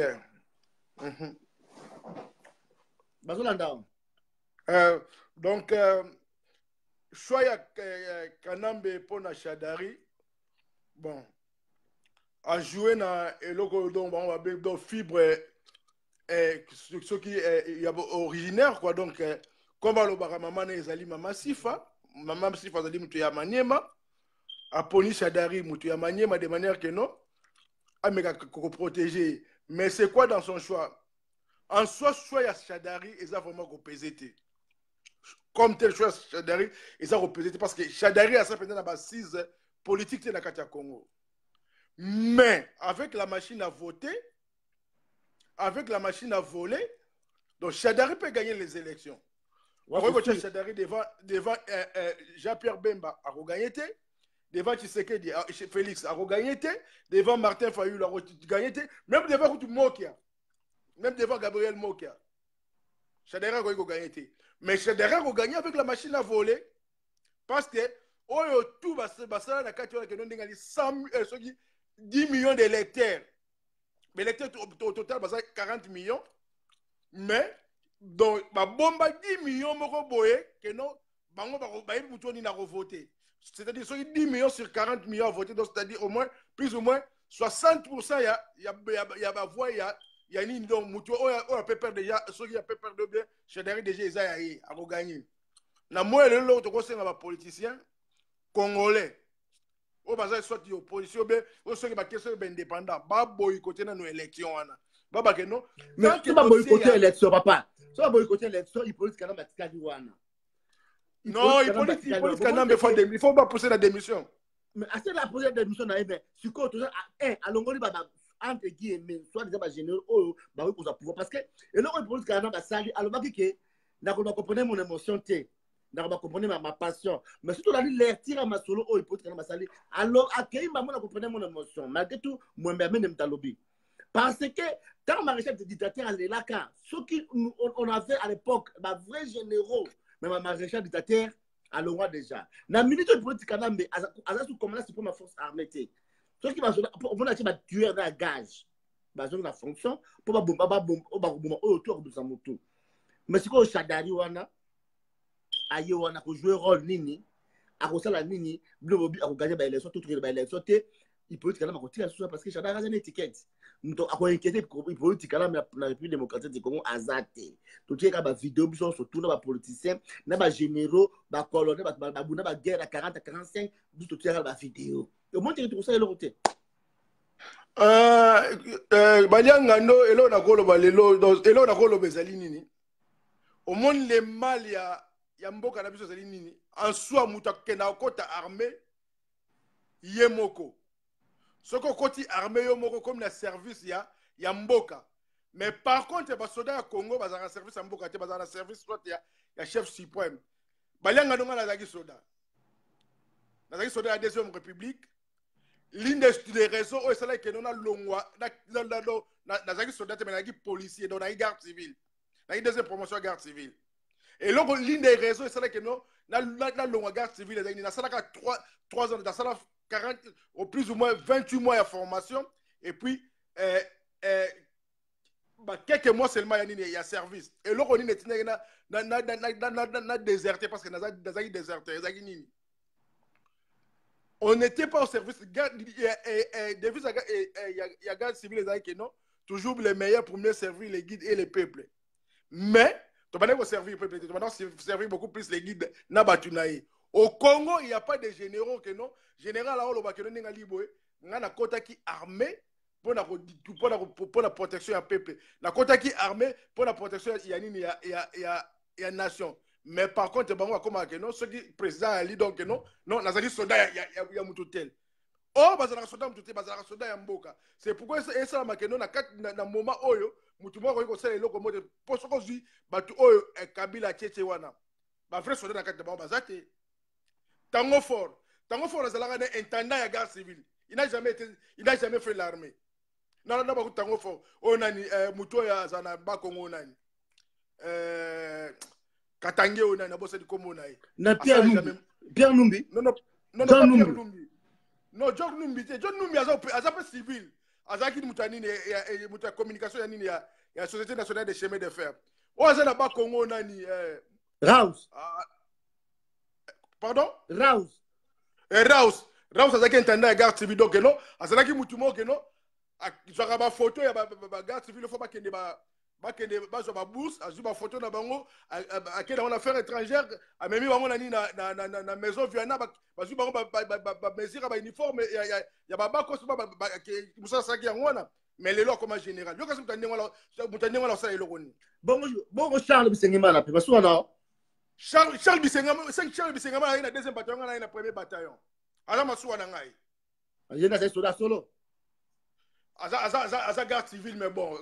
Bazolanda. Donc choix ya Kanambe pona Chadari. Bon. A jouer na eloko donc on va donc fibre ce qui est originaire quoi donc comme le maman ezali mama Sifa zali mutu ya Maniema aponi Chadari mutu ya Maniema de manière que non ameka ko protéger mais c'est quoi dans son choix en soi choix ya Chadari eza vraiment ko peser comme tel choix Chadari eza ko peser parce que Chadari a ça pendant na assise politique na kati ya Congo mais avec la machine à voter avec la machine à voler, donc Chadari peut gagner les élections. Chadari devant Jean-Pierre Bemba a regagné, devant Tshisekedi, Félix a regagné, devant Martin Fayulu a regagné, même devant Mokia, même devant Gabriel Mokia. Chadari a gagné. Mais Chadari a gagné avec la machine à voler parce que tout va se passer 10 millions d'électeurs. Mais l'électeur au total, c'est 40 millions. Mais, donc, ma bombe 10 millions, que non, c'est-à-dire 10 millions sur 40 millions à voter, donc c'est-à-dire au moins, plus ou moins, 60%, il y a voix, il y a une donc, on a peur déjà, ceux qui ont peur de bien, chez déjà, ils ont gagné. Na moi, l'autre, c'est un politicien congolais. Au bazar soit opposition be o so ba question be indépendant ba boycotter na nos élections wana baba que non mais tu vas boycotter l'élection papa tu vas boycotter l'élection il politique kana batikali wana non il politique kana il faut pas pousser la démission mais assez la poser la démission na ebe siko to à longoli baba entre guillemets soit déjà ba généraux o ba oui pour pouvoir parce que et là il politique kana ba sali alors ba que na ko comprendre mon émotion té na ba comprendre ma passion mais surtout la l'air tire ma solo o hypothèse na masali alors accueillir maman na comprendre mon émotion malgré tout moi même m'talobi parce que tant maréchal de dictateur à l'élaka ceux qui on avait à l'époque ba vrai généraux même maréchal dictateur à l'oua déjà na minute politique kanambe aza sous commandant pour ma force armée ceux qui va on a ba tuer na gage ba zone la fonction pour ba bomba autour de sa moto mais c'est quoi Chadari wana ayo wana ko jouer rôle nini akosala nini bilobi akogagner ba élection tout truc ba élection te il peut tikala makotika sous parce que Chada a une étiquette muto akoinquiéter il peut tikala na République démocratique du Congo azate to tika ba vidéo biso surtout na ba politiciens na ba généraux ba colonels ba buna ba guerre à 40 à 45 biso tika ba vidéo au moins tu trouves ça le côté baliangando elo na koloba lelo elo na koloba ezali nini au monde le mal ya mboka na biso ezali nini en soi muta kena kota armée yemoko soko koti armée yomoko comme na service ya mboka mais par contre ba soda ya Congo bazana service ya mboka te bazana service soit ya chef suprême baliangando nga nazaki soda ya deuxième république. L'une des raisons où c'est là que nous avons des policiers, dans la garde civile, dans la deuxième promotion de la garde civile. Et là, l'une des raisons c'est là que nous avons la garde civile, nous avons 3 ans, nous avons 40 ou plus ou moins 28 mois de formation, et puis quelques mois seulement il y a service. Et là, on est déserté parce que nous avons déserté. On n'était pas au service. Il y a garde civile qui non, toujours les meilleurs pour mieux servir les guides et les peuples. Mais, tu vas servir les peuples, tu vas servir beaucoup plus les guides. Au Congo, il n'y a pas de généraux que non. Général, il y a kota qui armé pour la protection du peuple. La kota qui armé pour la protection de la nation. Mais par contre, ceux qui président Ali donc non, nazali soda ya mututel. Oh, bazala soda mututel, bazala soda ya mboka. C'est pourquoi ça makeno na moment oyo mutumo ko sala eloko mode pour ce qu'on batu oyo Kabila tchétché wana. Ba vrai soda na kati ba bazate. Tango fort azala na intendant ya garde civile. Il n'a jamais fait l'armée. Non, ba tango fort. O nani muto ya zana ba Congo nani. Katangé on a na bossa di komo na Pierre Numbi non Pierre Numbi non John Numbi aza civil azaki mutani ne muta communication ya nini ya société nationale des chemins de fer o aza na ba Congo nani Raus pardon Raus azaki intendant ya garde civile donc non azalaki mutumo que non azaka ba photo ya ba garde civile faut pas kende ba bourse azuba photo na bango akenda en affaires étrangères amemi bango na maison Viana bazuba ba mesure ba uniforme ya baba ko ba musa saki ngona mais lelo comme général yo kasi mutanye ngona sala eloko ni bongo Charles Bisengema na pe baso na Charles Bisengema na deuxième bataillon na premier bataillon ala masuwa na ngai yena c'est soda solo Aza garde civile mais bon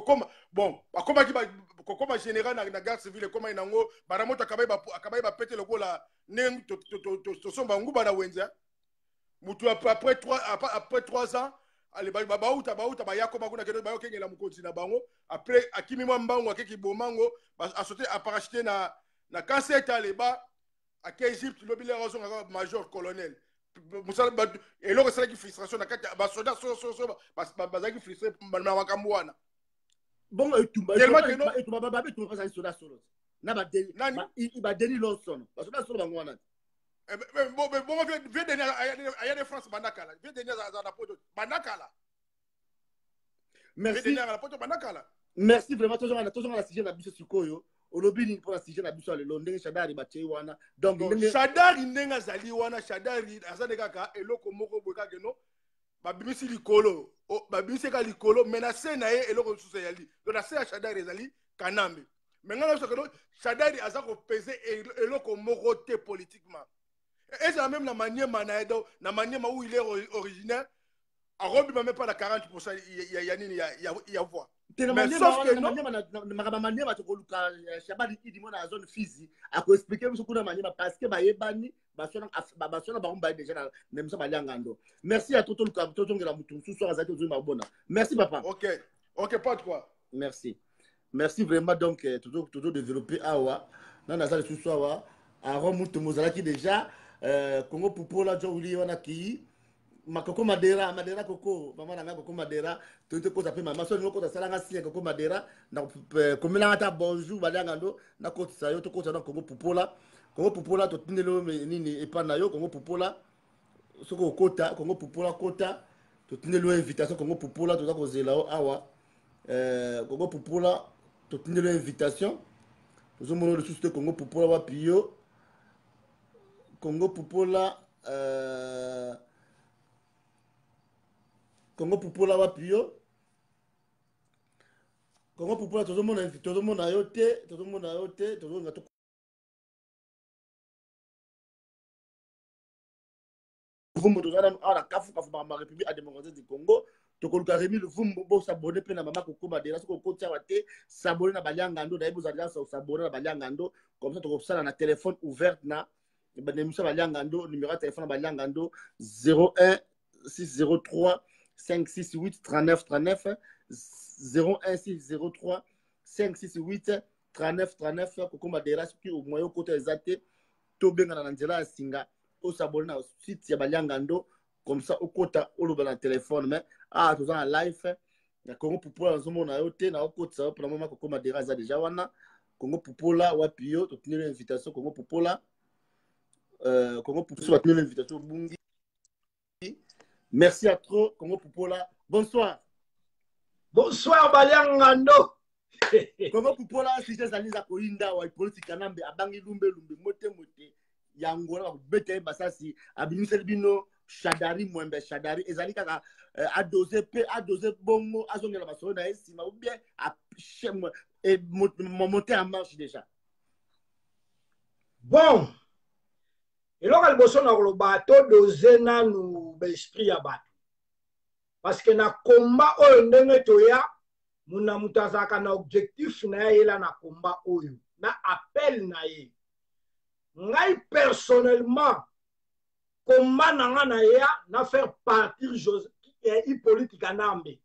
comme général na garde civile comme inango baramoto akabai ba pété le gola neng to somba nguba na wenza mutu après 3 ans ali bauta ba yakoma kuna kedo ba yokengela mukonzi na bango après akimi mwa mbango akeki bomango a sauté a parachuté na kanseta leba à Égypte lobile raison major colonel et là c'est la frustration na kati ba soda bazaki frustré na makambo wana bon tu pas soda solo na ba deni lo sono ba soda solo bango wana bon viens dernier aya de France bandakala viens dernier za na poto bandakala merci vraiment toujours na sujet na biso sikoyo olobini pour la sujet na biso le londenge Shadari bache wana donc Shadari ndenga zali wana Shadari azaleka ka eloko moko boka keno babimisi likolo babimisi ka likolo menace na ye eloko susu yali donc na se Shadari ezali kanambe maintenant ce que Shadari azako peser eloko moko te politiquement et c'est même la manière manaedo na manière où il est originaire a robi même pas la 40% il y a voix. Mais sauf que non manière to koluka Shabani idimo na zone Fizi a ko expliquer muso kuna manière parce que ba yebani ba sona ba mba déjà na même ça ba liangando. Merci à Toto Luka Toto ngela mutu so azaki ozuma bona. Merci papa. OK pas de quoi. Merci vraiment donc toujours développer awa na nazali susu awa a romutu mozalaki déjà Congo Pupola jo uli wana ki makoko madera koko mama nanga koko madera tote ko tape mama so ngoko salanga si koko madera na komela ata bonjour balanga ndo na ko tsayo to ko tsana Congo Pupola Congo Popola to tindelo nini epana yo Congo Popola soko kota Congo Popola kota to tindelo invitation Congo Popola to za kozela awa Congo Popola to tindelo invitation to zomono le sous Congo Popola wa pio Congo Popola Congo Popola wa pio Congo Popola to zomona yote to zonga to vumbo tozana ala kafu ma République démocratique du Congo to koluka remi le vumbo bo s'abonner pe na mama kokoma de la soko kotia wate s'abonner na baliangando da ibo alliance s'abonner na baliangando comme ça to kopsala na téléphone ouvert na ba nemisa baliangando numéro de téléphone baliangando 01 603 568 39 39 01 603 568 39 39 kokoma de la soki au moyen côté exacté to benga na nzela singa au s'abonner na site ya baliangando comme ça au kota au loba na téléphone mais tout ça en live ya Congo Popola nzomona yo te na okota pour mama kokoma dera za déjà wana Congo Popola wapio to tenir l'invitation Congo Popola Congo Popola tenir l'invitation bungi merci à trop Congo Popola bonsoir baliangando Congo Popola si je zali za koinda wa politique nambe abangi lumbe mote yangola bete basasi abimisel bino Shadari Mwembe Shadari ezali kaka a doser bongo azongela basolo na esima ou bien a monter en marche déjà bon eloko liboso na koloba to doser nanu esprit ya bato parce que na combat oyo ndenge toya muna mutazaka na objectif na yela na combat oyo na appel na ye ngai personnellement combat na ya na faire partir Hippolyte Kanambe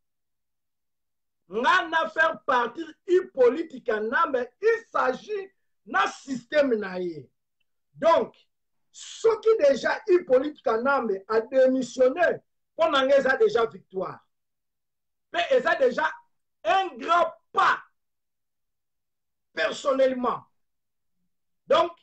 na faire partir Hippolyte Kanambe il s'agit na système na ye donc ce qui déjà Hippolyte Kanambe a démissionné pour n'engager déjà victoire mais il a déjà un grand pas personnellement donc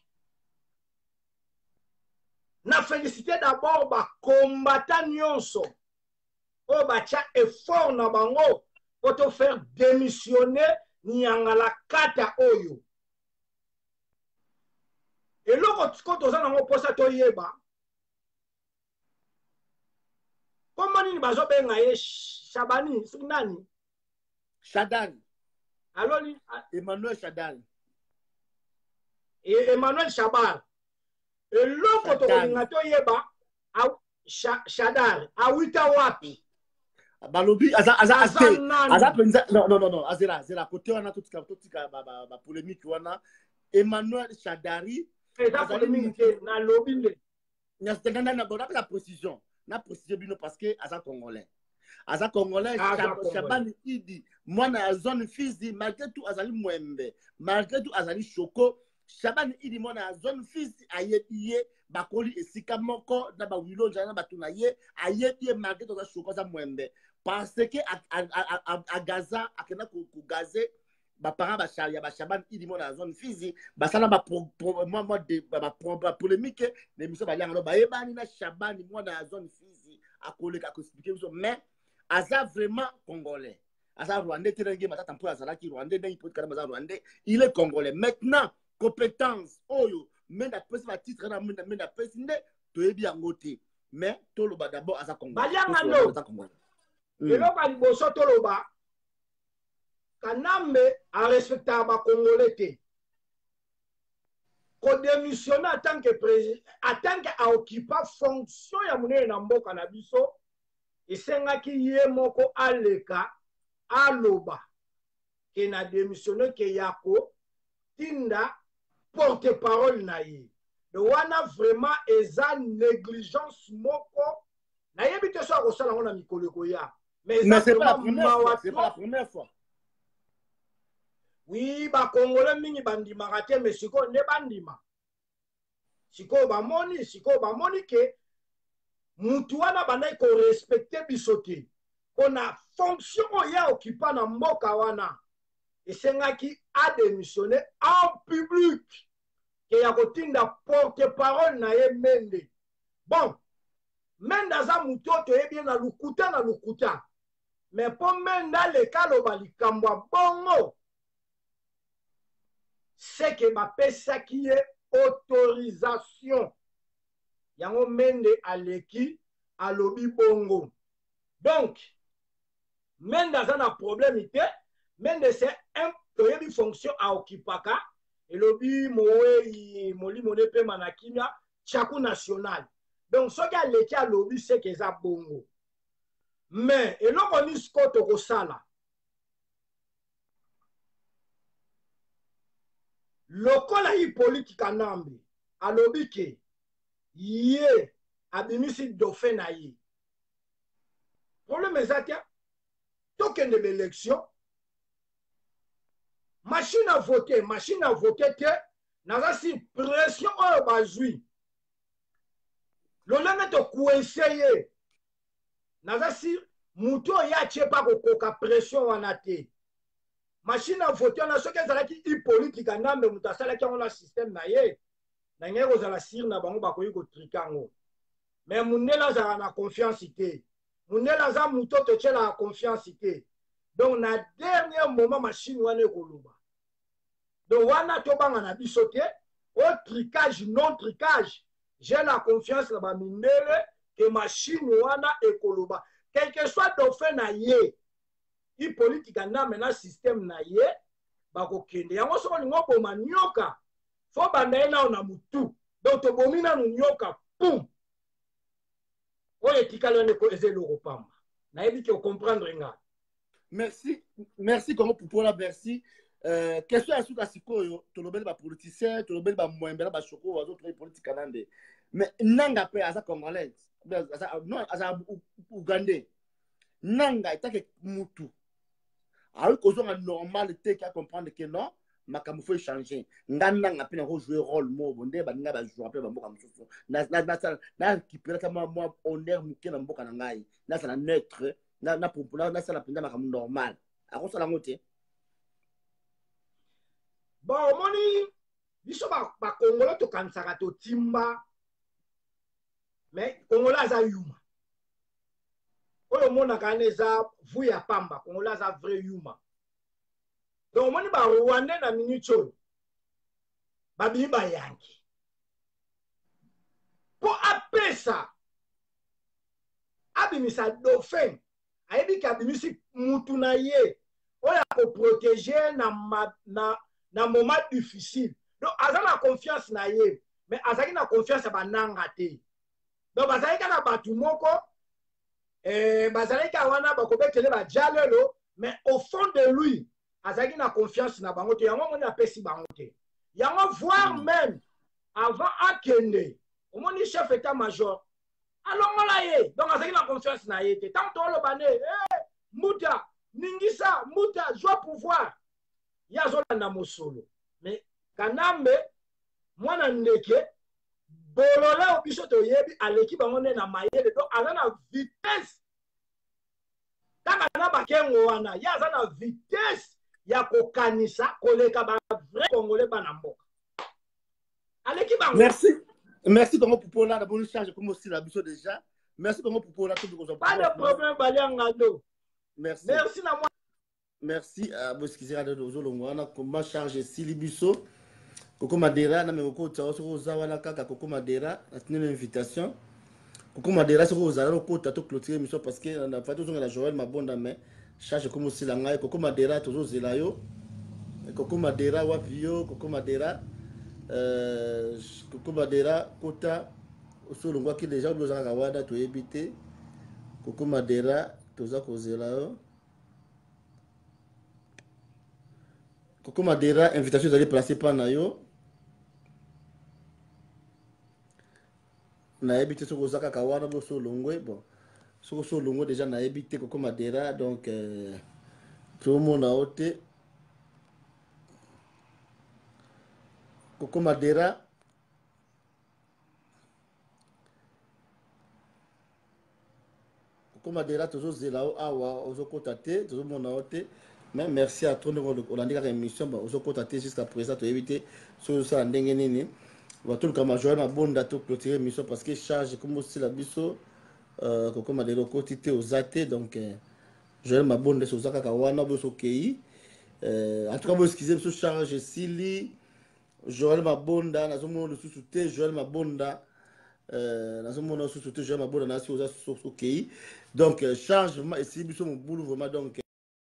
na félicité d'abord ba combattant nyonso o ba cha effort na bango pour te faire démissionner nyangala kata oyo eloko tiko za nango posa to yeba comment nini bazo benga ye Shabani nani Shadari alors Emmanuel Shadari et Emmanuel Shabar eloko tokolinga toyeba Shadari awita wapi balobi aza penza non azela côté wana totika ba polémique wana Emmanuel Shadari eza polémique na lobi nde na bona la précision bino parce que aza congolais Shabani Idi mwana ya zone Fizi malgré tout azali Mwembe malgré tout azali Choko Shabani Idi mwana ya zone Fizi ayebiye bakoli esika moko na ba wilo jana batuna ye ayebiye malgré tout azali Choko za Mwembe parce que à Gaza akena ku gaze ba parents ba charia ba Shabani Idi mwana ya zone Fizi basala ba polémique les miso ba yanga ba yebani na Shabani mwana ya zone Fizi akoleka ko expliquer biso mais aza vraiment congolais aza rwandais terenge matata mpo azalaki rwandais ndenge peut kana aza rwandais il est congolais maintenant compétence oyo menda pesi ba titre na menda pesi nde toyebi yango te mais toloba d'abord aza congolais balianga no eloko liboso toloba Kanambe a respecté ba congolais te ko démissionner en tant que président en tant que occupant fonction ya munene na mboka na biso esengaki ye moko aleka aloba ke na démissionner ke yako tinda porte-parole na ye de wana vraiment eza négligence moko na yebi te so akosala ngo na mikolo koya mais c'est pas la première fois oui ba congolais mingi bandimaka te mais sikoyo nde bandima sikoyo bamoni ke mutu wana bandaki korespecte biso te mpona fonction oyo ya okipa na mboka wana esengaki adémissionner en public ke ya kotinda porte-parole na ye Mende. Bon, Mende aza mutu oyo toyebi na lukuta. Mais po Mende aleka aloba likambo ya bongo, c'est que bapesaki ye autorisation. Yango Mende aleki alobi bongo. Donc, Mende aza na problème te. Mende c'est un toyebi fonction a okipaka. Elobi mowe moli mone pe manakimia chaku national. Donc, ce qui aleki alobi c'est que ça bongo. Mais eloko ni skoto kosala. Lokola yi politique Kanambe alobi ke ye abimisi dauphin na ye. Problème ezatia token de l'élection machine à voter te naza si pression oyo bazui lolenge to kuenseye naza si mutu oyo achepa kokoka pression wana te. Machine à voter na soki ezalaki ipolitique Kanambe mutu asalaki yango na système na ye na ngeke kozala sire na bango bakoki kotrika yango. Mais Mundele azala na confiance te. Mundele aza mutu totiela na confiance te. Donc na dernier moment machine wana ekoloba. Donc wana tobanga na biso te au tricage non tricage. J'ai la confiance na ba Mundele que machine wana ekoloba. Quel que soit dauphin na ye. I politique na mena système na ye bakokende. Yango soko lingo boma nyoka. Fo banda na na mutu. Donc tobomi na nyoka pum. Oye tikalo ne ko ezelo kopamba. Na yebi ki o comprendre nga. Merci Congo Poupola, merci. Question à suka sikoyo, tolobeli ba politicien, tolobeli ba moembela ba choko wazo to politique Kanambe. Mais nanga pe aza congolais. Non, aza ougandais. Nanga etake mutu. Alors que on a normal te qu'à comprendre que non, makambo faut changer. Nanga pe na jouer rôle mo bonde ba nga ba jouer pe ba mboka mususu. Na qui peut être moi honneur muke na mboka na ngai. Na ça neutre. Na popula na sala penda makambo normal ako sala ngote bon moni biso ba Congolais to kansaka to timba mais Congolais aza yuma oyo mona kaneza vuya pamba Congolais aza vrai yuma donc moni ba Rwanda na minicho ba bimba yanki po apesa abimisa dauphin ayebi ka bimisi mutu na ye oya ko protéger na moment difficile. Donc aza na confiance na ye mais azaki na confiance ba nanga te. Donc bazali ka na batu moko bazali ka wana bakobetele ba jalelo mais au fond de lui azaki na confiance na bango te yango moni apesi bango te. Yango voir même avant akende omoni chef état-major alongola ye donc azaki na confiance na ye te tant to lo bane muta ningisa muta joie pouvoir ya zolanda mosolo mais Kanambe mwana ndeke bolole obiso to yebi aleki bango na mayele donc aza na vitesse kaka na bakengo wana ya aza na vitesse ya kokanisa koleka ba vrai congolais bana mboka aleki bango. Merci Congo Poupola, d'abord change comme aussi la biso déjà. Merci Congo Poupola, tout le pas de problème Baliangado. Merci. Merci na moi. Merci à Boskizera de Zolongwana comment charger Silibiso. Koko Madera na meko tsa so za wana kaka Koko Madera, atine l'invitation. Koko Madera so ko za ko tato clôturer mission parce que on a fait tout la Joël Mabonda mais charge comme aussi la ngai Koko Madera tozo zelayo. Koko Madera wapio Koko Madera Koko Madera kota osolongwa ki déjà besoin kawada to ebité Koko Madera toza kozela Koko Madera invitation d'aller placer par nayo na ebité so kozaka kawana bo solongwe bon so solongwe déjà na ebité Koko Madera donc tout le monde a ôté Koko Madera Koko Madera tozo zela awa ozo kota te tozo mona ote Mais merci à toi, on a dit l'émission, on a contacté jusqu'à présent, tu as évité sur ça, en dengue. On va tout le cas, Joël Mabonda, tout clôturer l'émission parce que charge comme aussi la biso, comme a des quotités aux athées, donc Joël Mabonda, c'est aux Akawana, au Kei. En tout cas, vous excusez, je charge Sili, Joël Mabonda, dans un monde de sous-souté, Joël Mabonda, dans un monde de sous-souté, Joël Mabonda, dans un monde de Kei. Donc, charge, et si biso mon boulot, vraiment, donc.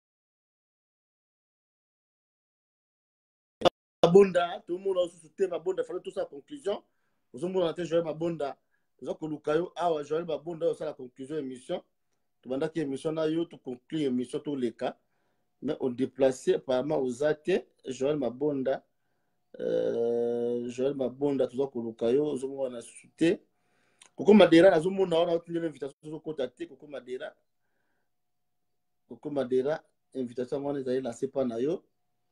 Mabonda, tout le monde a soutenu Mabonda, il fallait tout ça à la conclusion. Nous avons monté Joël Mabonda. Nous avons conclu Joël Mabonda, c'est la conclusion de l'émission. Tout le monde a dit l'émission, tout conclut l'émission, tous les cas. Mais on déplaçait apparemment aux athées, Joël Mabonda. Joël Mabonda, tout ça, nous avons soutenu. Coco Madera, nous avons tenu l'invitation de contacter Coco Madera. Coco Madera, invitation, on les a lancé par Nayo.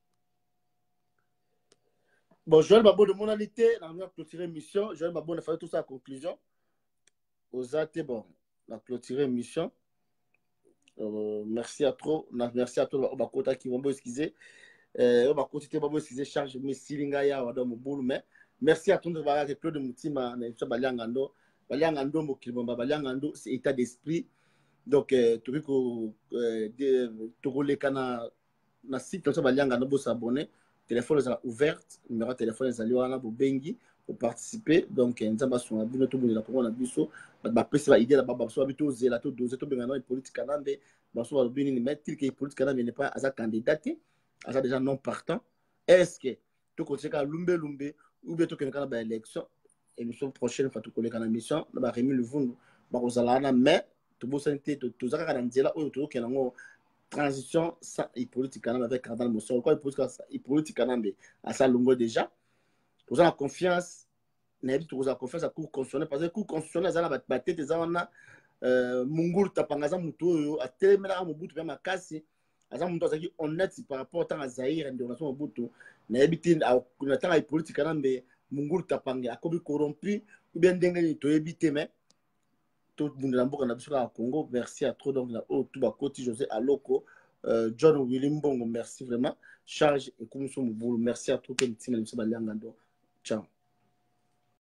Bon, Joël Mabonda, monalité, on a clôturé l'émission. Joël Mabonda, il fallait tout ça à la conclusion. Aux athées, bon, on a clôturé l'émission. Merci à toi. Merci à toi. On va continuer qui vont excuser. On va continuer à excuser charge mais silinga ya wa domo bulu mais merci à toi de voir que Claude Mutima na ça balangando mo kilomba balangando c'est état d'esprit donc tu veux que to le kana na site ça balangando bo s'abonner téléphone est ouverte numéro de téléphone est allé wana bo bengi pour participer donc nzamba son abino to bonela ko na biso ba pesa idée la baba so abito zela to doze to bengana politique kanambe ba so ba bini ni mettre que politique kanambe n'est pas à sa candidaté à ça déjà non partant est-ce que tu continues à lumbe ou bien tu connais quand la élection émission prochaine fois tu connais quand la mission ba remis le vundu ba kozalana mais tu bo santé tu zaka kana nzela oyo to kenango transition sans politique kanambe avec Cardinal Mosso quoi politique kanambe à ça longo déjà tu as confiance n'habite tu as confiance à cour constitutionnel parce que cour constitutionnel ça la batete ça on a munguru tapangaza mutu oyo atelemela mobutu pe makasi aza muntu azaki honnête par rapport à Zaïre ndio naso mobutu na ebiti na tanga politique kanambe munguru tapange akobi corrompu ou bien ndenge to ebité mais tout bundela mboka na biso ka Congo merci à trop donc na o tout ba koti José Aloko John William Bongo merci vraiment charge et comme so mobulu merci à tout que mtima biso balanga ndo ciao.